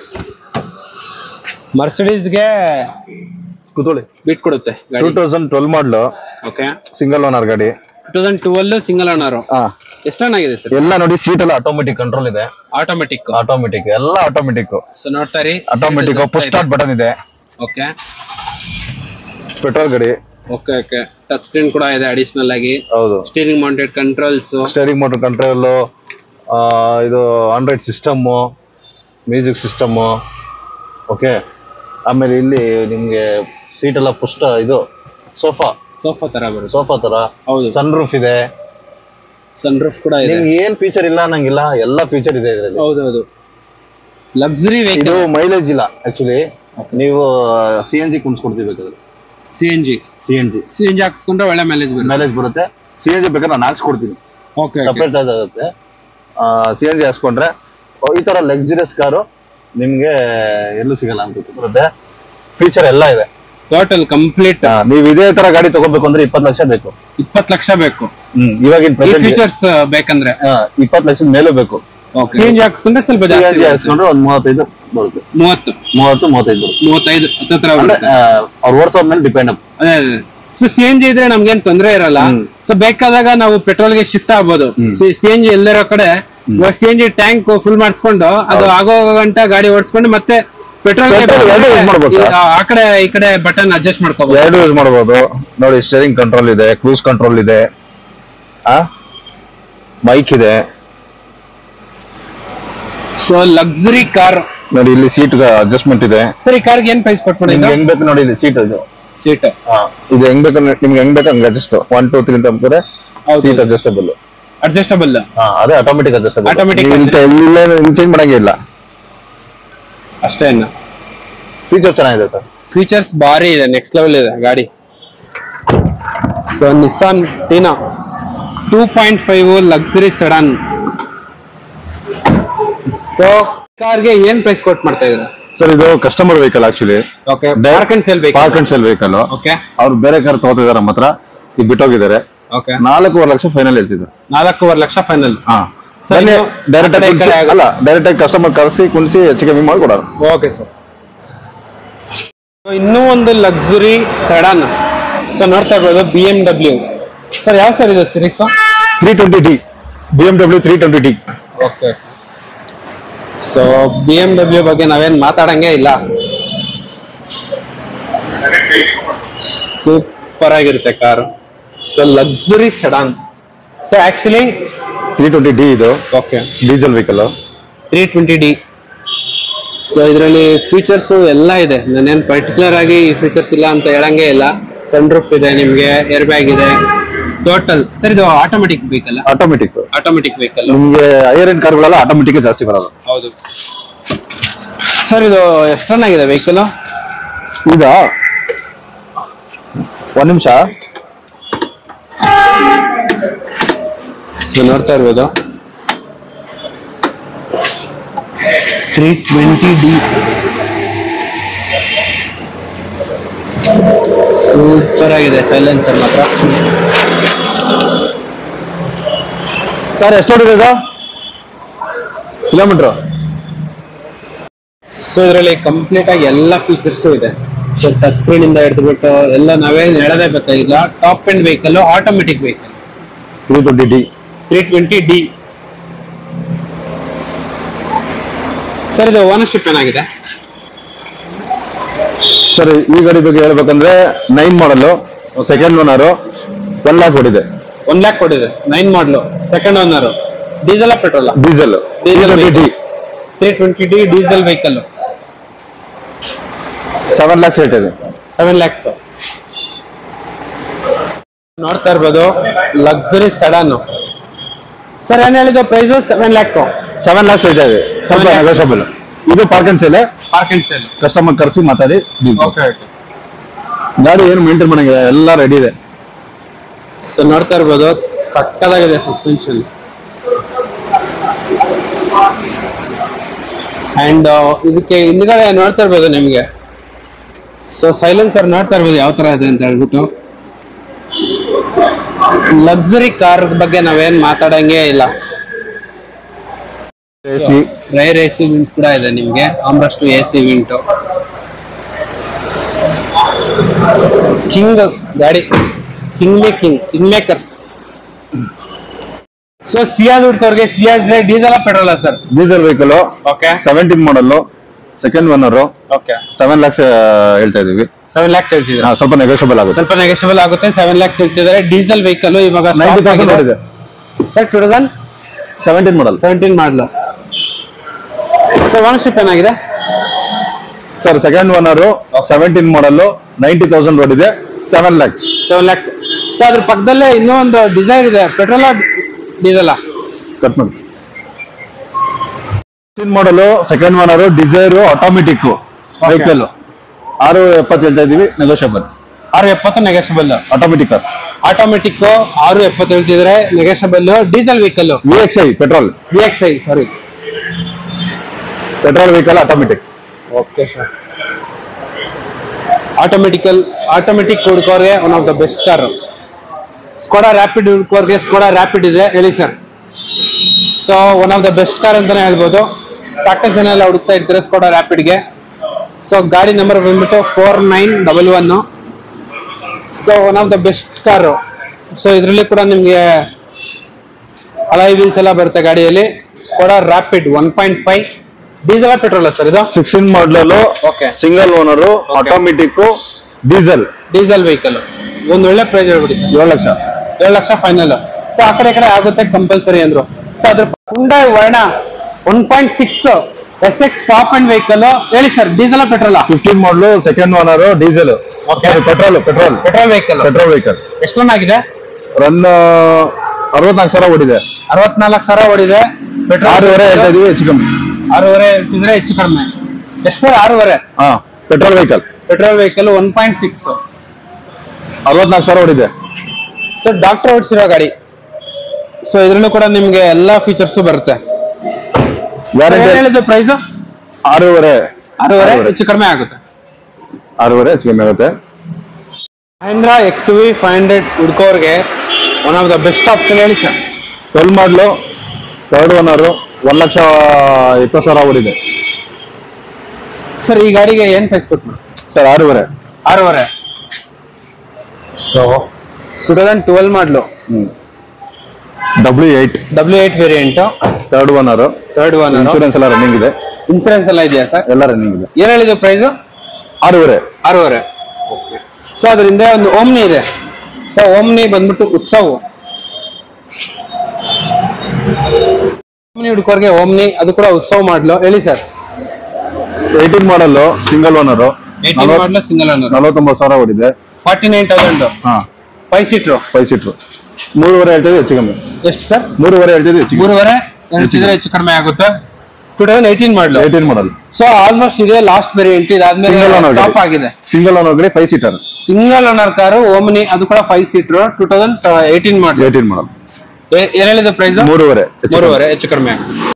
ಮರ್ಸಿಡೀಸ್ಗೆ ಕೂತ್ಕೊಳ್ಳಿ ಬಿಟ್ ಕೊಡುತ್ತೆ. 2012 ಮಾಡಲ್. ಓಕೆ, ಸಿಂಗಲ್ ಓನರ್ ಗಾಡಿ. 2012 ಸಿಂಗಲ್ ಓನರ್. ಎಷ್ಟು ರನ್ ಆಗಿದೆ ಸರ್? ಎಲ್ಲ ನೋಡಿ, ಸೀಟ್ ಎಲ್ಲ ಆಟೋಮೆಟಿಕ್ ಕಂಟ್ರೋಲ್ ಇದೆ. ಆಟೋಮೆಟಿಕ್ ಎಲ್ಲ ಆಟೋಮೆಟಿಕ್. ಸೊ ನೋಡ್ತಾ ಇರಿ, ಆಟೋಮೆಟಿಕ್ ಪುಷ್ ಸ್ಟಾರ್ಟ್ ಬಟನ್ ಇದೆ. ಓಕೆ, ಪೆಟ್ರೋಲ್ ಗಾಡಿ. ಓಕೆ ಓಕೆ, ಟಚ್ ಸ್ಕ್ರೀನ್ ಕೂಡ ಇದೆ ಅಡಿಷನಲ್ ಆಗಿ. ಹೌದು, steering mounted controls, steering motor control, ಇದು Android system, music system. Okay, ಆಮೇಲೆ ಇಲ್ಲಿ ನಿಮ್ಗೆ ಸೀಟ್ ಎಲ್ಲ ಪುಷ್ಟ, ಇದು ಸೋಫಾ ತರ ಬರುತ್ತೆ. ಸೋಫಾ ತರ. ಹೌದು, ಸನ್ ರೂಫ್ ಇದೆ. ಸನ್ ರೂಫ್ ಕೂಡ ಇದೆ. ನಿಮ್ಗೆ ಏನ್ ಫೀಚರ್ ಇಲ್ಲ ನಂಗಿಲ್ಲ, ಎಲ್ಲ ಫೀಚರ್ ಇದೆ ಇದರಲ್ಲಿ. ಹೌದೌದು, ಲಕ್ಸುರಿ ವೆಹಿಕಲ್. ಇದು ಮೈಲೇಜ್ ಇಲ್ಲ ಆಕ್ಚುಲಿ. ನೀವು CNG ಕುಣಿಸ್ಕೊಡ್ತೀವಿ ಬೇಕಾದ್ರೆ. CNG ಹಾಕ್ಸ್ಕೊಂಡ್ರೆ ಒಳ್ಳೆ ಮೈಲೇಜ್ ಬರುತ್ತೆ. CNG ಬೇಕಾದ್ರೆ ನಾನು ಹಾಕ್ಸ್ಕೊಡ್ತೀನಿ, ಸಪರೇಟ್ ಚಾರ್ಜ್ ಆಗುತ್ತೆ. CNG ಹಾಕ್ಸ್ಕೊಂಡ್ರೆ ಈ ತರ ಲಕ್ಸುರಿಯಸ್ ಕಾರು ನಿಮ್ಗೆ ಎಲ್ಲೂ ಸಿಗಲ್ಲ ಅನ್ಕೋತೀನಿ. ಬರುತ್ತೆ, ಫೀಚರ್ ಎಲ್ಲ ಇದೆ ಟೋಟಲ್ ಕಂಪ್ಲೀಟ್. ನೀವು ಇದೇ ತರ ಗಾಡಿ ತಗೋಬೇಕು ಅಂದ್ರೆ 20 ಲಕ್ಷ ಬೇಕು. 20 ಲಕ್ಷ ಬೇಕು ಇವಾಗಿನ ಫೀಚರ್ಸ್ ಬೇಕಂದ್ರೆ. 20 ಲಕ್ಷದ ಮೇಲೂ ಬೇಕು. CNG ಹಾಕ್ಸ್ಕೊಂಡ್ರೆ ಸ್ವಲ್ಪ CNG ಹಾಕ್ಸ್ಕೊಂಡ್ರೆ ಒಂದು 35 ಬರುತ್ತೆ. 35 ಹತ್ತತ್ರ ಅವ್ರು ಓಡಿಸೋದ್ ಮೇಲೆ ಡಿಪೆಂಡ್. ಅದೇ ಸೊ CNG ಇದ್ರೆ ನಮ್ಗೇನ್ ತೊಂದರೆ ಇರಲ್ಲ. ಸೊ ಬೇಕಾದಾಗ ನಾವು ಪೆಟ್ರೋಲ್ಗೆ ಶಿಫ್ಟ್ ಆಗ್ಬೋದು. CNG ಎಲ್ಲರೋ ಕಡೆ CNG ಟ್ಯಾಂಕ್ ಫುಲ್ ಮಾಡಿಸ್ಕೊಂಡು ಅದು ಆಗೋ ಗಂಟ ಗಾಡಿ ಓಡಿಸ್ಕೊಂಡು ಮತ್ತೆ ಪೆಟ್ರೋಲ್ ಆ ಕಡೆ ಈ ಕಡೆ ಬಟನ್ ಅಡ್ಜಸ್ಟ್ ಮಾಡ್ಕೋಬಹುದು. ಎರಡು ಯೂಸ್ ಮಾಡಬಹುದು. ನೋಡಿ, ಸ್ಟೀರಿಂಗ್ ಕಂಟ್ರೋಲ್ ಇದೆ, ಕ್ರೂಸ್ ಕಂಟ್ರೋಲ್ ಇದೆ, ಮೈಕ್ ಇದೆ. ಸೊ ಲಕ್ಸುರಿ ಕಾರ್ ನೋಡಿ, ಇಲ್ಲಿ ಸೀಟ್ ಅಡ್ಜಸ್ಟ್ಮೆಂಟ್ ಇದೆ. ಸರ್ ಈ ಕಾರ್ಗೆ ಏನ್ ಪ್ರೈಸ್ ಕೊಟ್ಬಿಡಿ? ನಿಮ್ಗೆ ಹೆಂಗ್ ಬೇಕು ನೋಡಿ, ಇಲ್ಲಿ ಸೀಟ್ ಇದು ಸೀಟ್ ಇದು ಹೆಂಗ್ ಬೇಕು ನಿಮ್ಗೆ ಹೆಂಗ್ ಬೇಕು ಹಂಗೆ ಅಡ್ಜಸ್ಟ್ 1 2 3 ಅಂತ ಅಂತಾರೆ. Seat adjustable. ಅದೇ ಆಟೋಮೆಟಿಕ್ ಅಡ್ಜಸ್ಟಬಲ್. ಚೇಂಜ್ ಮಾಡಂಗೆ ಇಲ್ಲ ಅಷ್ಟೇ. ಫೀಚರ್ಸ್ ಚೆನ್ನಾಗಿದೆ ಸರ್. ಫೀಚರ್ಸ್ ಭಾರಿ ಇದೆ, ನೆಕ್ಸ್ಟ್ ಲೆವೆಲ್ ಇದೆ ಗಾಡಿ. So Nissan Teana 2.5 luxury sedan. So ಕಾರ್ಗೆ ಏನ್ ಪ್ರೈಸ್ ಕೊಟ್ ಮಾಡ್ತಾ ಇದ್ದಾರೆ ಸರ್? ಇದು customer vehicle actually. Okay, park and sale vehicle. Park and sale vehicle. Okay, ಅವ್ರು ಬೇರೆ ಕಾರ್ ತಗೋತಿದಾರೆ ನಮ್ಮ ಹತ್ರ, ಈಗ ಬಿಟ್ಟೋಗಿದ್ದಾರೆ. ಓಕೆ, 4.5 ಲಕ್ಷ ಫೈನಲ್ ಹೇಳ್ತಿದ್ರು. 4.5 ಲಕ್ಷ ಫೈನಲ್. ಡೈರೆಕ್ಟ್ ಆಗಿ ಕಸ್ಟಮರ್ ಕರೆಸಿ ಕುಣಿಸಿ ಹೆಚ್ಚು ಕಮ್ಮಿ ಮಾಡಿ ಕೊಡೋರು. Okay sir. ಇನ್ನೂ ಒಂದು ಲಕ್ಸುರಿ ಸೆಡಾನ್. ಸೊ ನೋಡ್ತಾ ಇರ್ಬೋದು BMW. ಸರ್ ಯಾವ ಸರ್ ಇದು series? 320D BMW 320D. Okay. So BMW ಬಗ್ಗೆ ನಾವೇನ್ ಮಾತಾಡಂಗೆ ಇಲ್ಲ, ಸೂಪರ್ ಆಗಿರುತ್ತೆ ಕಾರು. So luxury sedan. So actually 320D ಇದು. Okay, diesel vehicle 320D. So ಇದರಲ್ಲಿ ಫೀಚರ್ಸ್ ಎಲ್ಲ ಇದೆ. ನಾನೇನ್ ಪರ್ಟಿಕ್ಯುಲರ್ ಆಗಿ ಈ ಫೀಚರ್ಸ್ ಇಲ್ಲ ಅಂತ ಹೇಳಂಗೆ ಇಲ್ಲ. ಸನ್ ರೂಫ್ ಇದೆ, ನಿಮ್ಗೆ ಏರ್ ಬ್ಯಾಗ್ ಇದೆ, ಟೋಟಲ್. ಸರ್ ಇದು ಆಟೋಮೆಟಿಕ್ ವೆಹಿಕಲ್? Automatic vehicle. ನಿಮ್ಗೆ ಹೈಯರ್ ಎಂಡ್ ಕಾರ್ಗಳೆಲ್ಲ ಆಟೋಮೆಟಿಕ್ ಜಾಸ್ತಿ ಬರೋದು. ಹೌದು ಸರ್. ಇದು ಎಷ್ಟು ರನ್ ಆಗಿದೆ ವೆಹಿಕಲ್? ಈಗ 1 ನಿಮಿಷ. ನೋಡ್ತಾ ಇರ್ಬೋದು 320D. ಸೂಪರ್ ಆಗಿದೆ ಸೈಲೆನ್ಸರ್ ಮಾತ್ರ. ಸರ್ ಎಷ್ಟು ಹೊಡಿದೆ ಕಿಲೋಮೀಟರ್? ಸೊ ಇದರಲ್ಲಿ ಕಂಪ್ಲೀಟ್ ಆಗಿ ಎಲ್ಲ ಫೀಚರ್ಸ್ ಇದೆ. ಸೊ ಟಚ್ ಸ್ಕ್ರೀನ್ ಇಂದ ಹಿಡಿದ್ಬಿಟ್ಟು ಎಲ್ಲ ನಾವೇನ್ ಹೇಳದೇ ಬೇಕಾಗಿಲ್ಲ. Top end vehicle, automatic vehicle. 320D. Sir ಇದು ಓನರ್ಶಿಪ್ ಏನಾಗಿದೆ ಸರ್? ಈ ಗಾಡಿ ಬಗ್ಗೆ ಹೇಳ್ಬೇಕಂದ್ರೆ 9 ಮಾಡಲು, ಸೆಕೆಂಡ್ ಓನರ್, 1 lakh ಹೊಡಿದೆ. 1 lakh ಕೊಡಿದೆ. 9 model, second owner. Diesel petrol? Diesel. 320D diesel vehicle. 7 lakhs ಹೇಳ್ತಿದೆ. 7 lakhs. ನೋಡ್ತಾ ಇರ್ಬೋದು ಲಕ್ಸುರಿ ಸೆಡಾನ್. ಸರ್ ಏನ್ ಹೇಳಿದ್ದು ಪ್ರೈಸ್? 7 lakh. 7 lakhs ಹೇಳ್ತಿದೆ. ಸ್ವಲ್ಪ ನೆಗೋಷಿಯಬಲ್. ಇದು ಪಾರ್ಕ್ ಅಂಡ್ ಸೇಲ್. ಕಸ್ಟಮರ್ ಕರೆಸಿ ಮಾತಾಡಿ. ಗಾಡಿ ಏನು ಮೇಂಟೈನ್ ಮಾಡಂಗಿದೆ, ಎಲ್ಲ ರೆಡಿ ಇದೆ. ಸೊ ನೋಡ್ತಾ ಇರ್ಬೋದು ಸಕ್ಕದಾಗಿದೆ ಸಸ್ಪೆನ್ಷನ್. ಅಂಡ್ ಇದಕ್ಕೆ ಹಿಂದ್ಗಡೆ ನೋಡ್ತಾ ಇರ್ಬೋದು ನಿಮ್ಗೆ. ಸೊ ಸೈಲೆನ್ಸರ್ ನೋಡ್ತಾ ಇರ್ಬೋದು ಯಾವ ತರ ಇದೆ ಅಂತ ಹೇಳ್ಬಿಟ್ಟು. ಲಕ್ಸುರಿ ಕಾರ್ ಬಗ್ಗೆ ನಾವೇನ್ ಮಾತಾಡಂಗೆ ಇಲ್ಲ. ರೈರ್ AC ವಿಂಟ್ ಕೂಡ ಇದೆ ನಿಮ್ಗೆ. Armrest AC vent. ಕಿಂಗ್ ಗಾಡಿ, ಕಿಂಗ್ ಮೇಕರ್ಸ್. ಸೊ ಸಿಯಾಜ್ ಹುಡ್ಕೋರ್ಗೆ Ciaz diesel petrol sir? Diesel vehicle. Okay, 17 model, second owner. Okay, 7 lakhs ಹೇಳ್ತಾ ಇದೀವಿ. 7 lakhs ಹೇಳ್ತಿದ್ದಾರೆ. ಸ್ವಲ್ಪ ನೆಗೋಷಿಯಬಲ್ ಆಗುತ್ತೆ. 7 lakhs ಹೇಳ್ತಿದ್ದಾರೆ. Diesel vehicle. ಇವಾಗ 90,000 ಹೊಡಿದೆ ಸರ್. 2017 ಮಾಡಲು. ಸರ್ ಓನರ್ಶಿಪ್ ಏನಾಗಿದೆ ಸರ್? ಸೆಕೆಂಡ್ ಓನರ್, 17 ಮಾಡಲ್, 90,000 ಹೊಡಿದೆ. 7 lakhs. ಸೊ ಅದ್ರ ಪಕ್ಕದಲ್ಲೇ ಇನ್ನೂ ಒಂದು ಡಿಸೈರ್ ಇದೆ. Petrol diesel? ಕಟ್ ಮಾಡಿ. 16 model, second owner, Dzire, automatic vehicle. 670 ಹೇಳ್ತಾ ಇದೀವಿ, ನೆಗೋಷಿಯಬಲ್. 670 ನೆಗೋಷಿಯಬಲ್. ಆಟೋಮೆಟಿಕ್ 670 ಹೇಳ್ತಿದ್ರೆ negotiable. Diesel vehicle. VXI petrol. Sorry, petrol vehicle automatic. Okay sir. Automatic ಹುಡ್ಕೋರ್ಗೆ one of the best car. Skoda Rapid ಹುಡ್ಕೋರ್ಗೆ Skoda Rapid ಇದೆ ಹೇಳಿ sir. So one of the best car ಅಂತಾನೆ ಹೇಳ್ಬೋದು. ಸಾಕಷ್ಟು ಜನ ಎಲ್ಲ ಹುಡುಕ್ತಾ ಇರ್ತಾರೆ ಸ್ಕೋಡಾ ರ್ಯಾಪಿಡ್ಗೆ. ಸೊ ಗಾಡಿ ನಂಬರ್ ಬಂದ್ಬಿಟ್ಟು 4911. So one of the best car. So ಇದರಲ್ಲಿ ಕೂಡ ನಿಮ್ಗೆ ಅಲಾಯ್ ವೀಲ್ಸ್ ಎಲ್ಲ ಬರುತ್ತೆ ಗಾಡಿಯಲ್ಲಿ. Skoda Rapid 1.5 diesel petrol sir ಇದು? 16 model. Okay, single owner, automatic, diesel vehicle. ಒಂದು ಒಳ್ಳೆ ಪ್ರೈಸ್ ಹೇಳ್ಬಿಡಿ. 7 ಲಕ್ಷ ಫೈನಲ್. ಸೊ ಆ ಕಡೆ ಆಗುತ್ತೆ ಕಂಪಲ್ಸರಿ ಅಂದ್ರು. ಸೊ ಅದ್ರ Hyundai Verna 1.6 SX top end vehicle. ಹೇಳಿ sir, diesel petrol? 15 model, second owner, diesel. Petrol vehicle. ಎಷ್ಟು ರನ್ ಆಗಿದೆ? ರನ್ 64,000 ಓಡಿದೆ. 64,000 ಓಡಿದೆ. ಪೆಟ್ರೋಲ್ 6.5 ಹೇಳ್ತಾ ಇದೀವಿ, ಹೆಚ್ಚು ಕಮ್ಮಿ. 6.5 ಹೇಳ್ತಿದ್ರೆ ಹೆಚ್ಚು ಕಡಿಮೆ. ಎಷ್ಟು ಸರ್? 6.5. ಹಾ, ಪೆಟ್ರೋಲ್ ವೆಹಿಕಲ್ 1.6. 64,000 ಓಡಿದೆ. ಸರ್ ಡಾಕ್ಟರ್ ಓಡಿಸಿರೋ ಗಾಡಿ. ಸೊ ಇದ್ರಲ್ಲೂ ಕೂಡ ನಿಮ್ಗೆ ಎಲ್ಲಾ ಫೀಚರ್ಸ್ ಬರುತ್ತೆ. ಹೇಳಿದ್ದು ಪ್ರೈಸ್ 6.5 ಹೆಚ್ಚು ಕಡಿಮೆ ಆಗುತ್ತೆ. 6.5 ಹೆಚ್ಚು ಕಮ್ಮಿ ಆಗುತ್ತೆ. ಮಹೇಂದ್ರ XUV 500 ಹುಡ್ಕೋರ್ಗೆ one of the best option. ಹೇಳಿ ಸರ್. 12 ಮಾಡಲು, ಥರ್ಡ್ ಓನರ್, 1,20,000 ಓಡಿದೆ. ಸರ್ ಈ ಗಾಡಿಗೆ ಏನ್ ಪ್ರೈಸ್ ಕೊಟ್ಟು? Sir 6.5. So 2012 model, W8 variant, third owner. Insurance ಎಲ್ಲ ರನ್ನಿಂಗ್ ಇದೆ. ಇನ್ಸೂರೆನ್ಸ್ ಎಲ್ಲ ಇದೆಯಾ ಸರ್? ಎಲ್ಲ ರನ್ನಿಂಗ್ ಇದೆ. ಏನ್ ಹೇಳಿದ್ರು ಪ್ರೈಸ್? 6.5. ಸೊ ಅದರಿಂದ ಒಂದು ಓಮ್ನಿ ಇದೆ. ಸೊ ಓಮ್ನಿ ಬಂದ್ಬಿಟ್ಟು ಉತ್ಸವ. ಓಮ್ನಿ ಹುಡುಕೋರ್ಗೆ ಓಮ್ನಿ, ಅದು ಕೂಡ ಉತ್ಸವ ಮಾಡಲು. ಹೇಳಿ ಸರ್. 18 ಮಾಡಲು, ಸಿಂಗಲ್ ಓನರ್, 18 ಮಾಡಲು, ಸಿಂಗಲ್ ಓನರ್, 49,000 ಓಡಿದೆ. 49,000. ಹಾ, 5 ಸೀಟ್ರು. 3.5 ಹೇಳ್ತಿದ್ವಿ, ಹೆಚ್ಚು ಕಮ್ಮಿ. ಎಷ್ಟು ಸರ್? 3.5 ಹೇಳ್ತಿದ್ವಿ, ಹೆಚ್ಚು ಕಮ್ಮಿ. 3.5 ಹೇಳ್ತಿದ್ರೆ ಹೆಚ್ಚು ಕಡಿಮೆ ಆಗುತ್ತೆ. 2018 ಮಾಡಲು. 18 ಮಾಡಲ್. ಸೊ ಆಲ್ಮೋಸ್ಟ್ ಇದೆ ಲಾಸ್ಟ್ ವೇರಿಯಂಟ್. ಇದಾದ್ಮೇಲೆ ಟಾಪ್ ಆಗಿದೆ. ಸಿಂಗಲ್ ಓನರ್ ಗಾಡಿ, 5 seater. Single owner car Omni, ಅದು ಕೂಡ 5 ಸೀಟರ್. 2018 ಮಾಡಲ್. ಏನ್ ಹೇಳಿದ ಪ್ರೈಸ್? 3.5 ಹೆಚ್ಚು ಕಡಿಮೆ ಆಗುತ್ತೆ.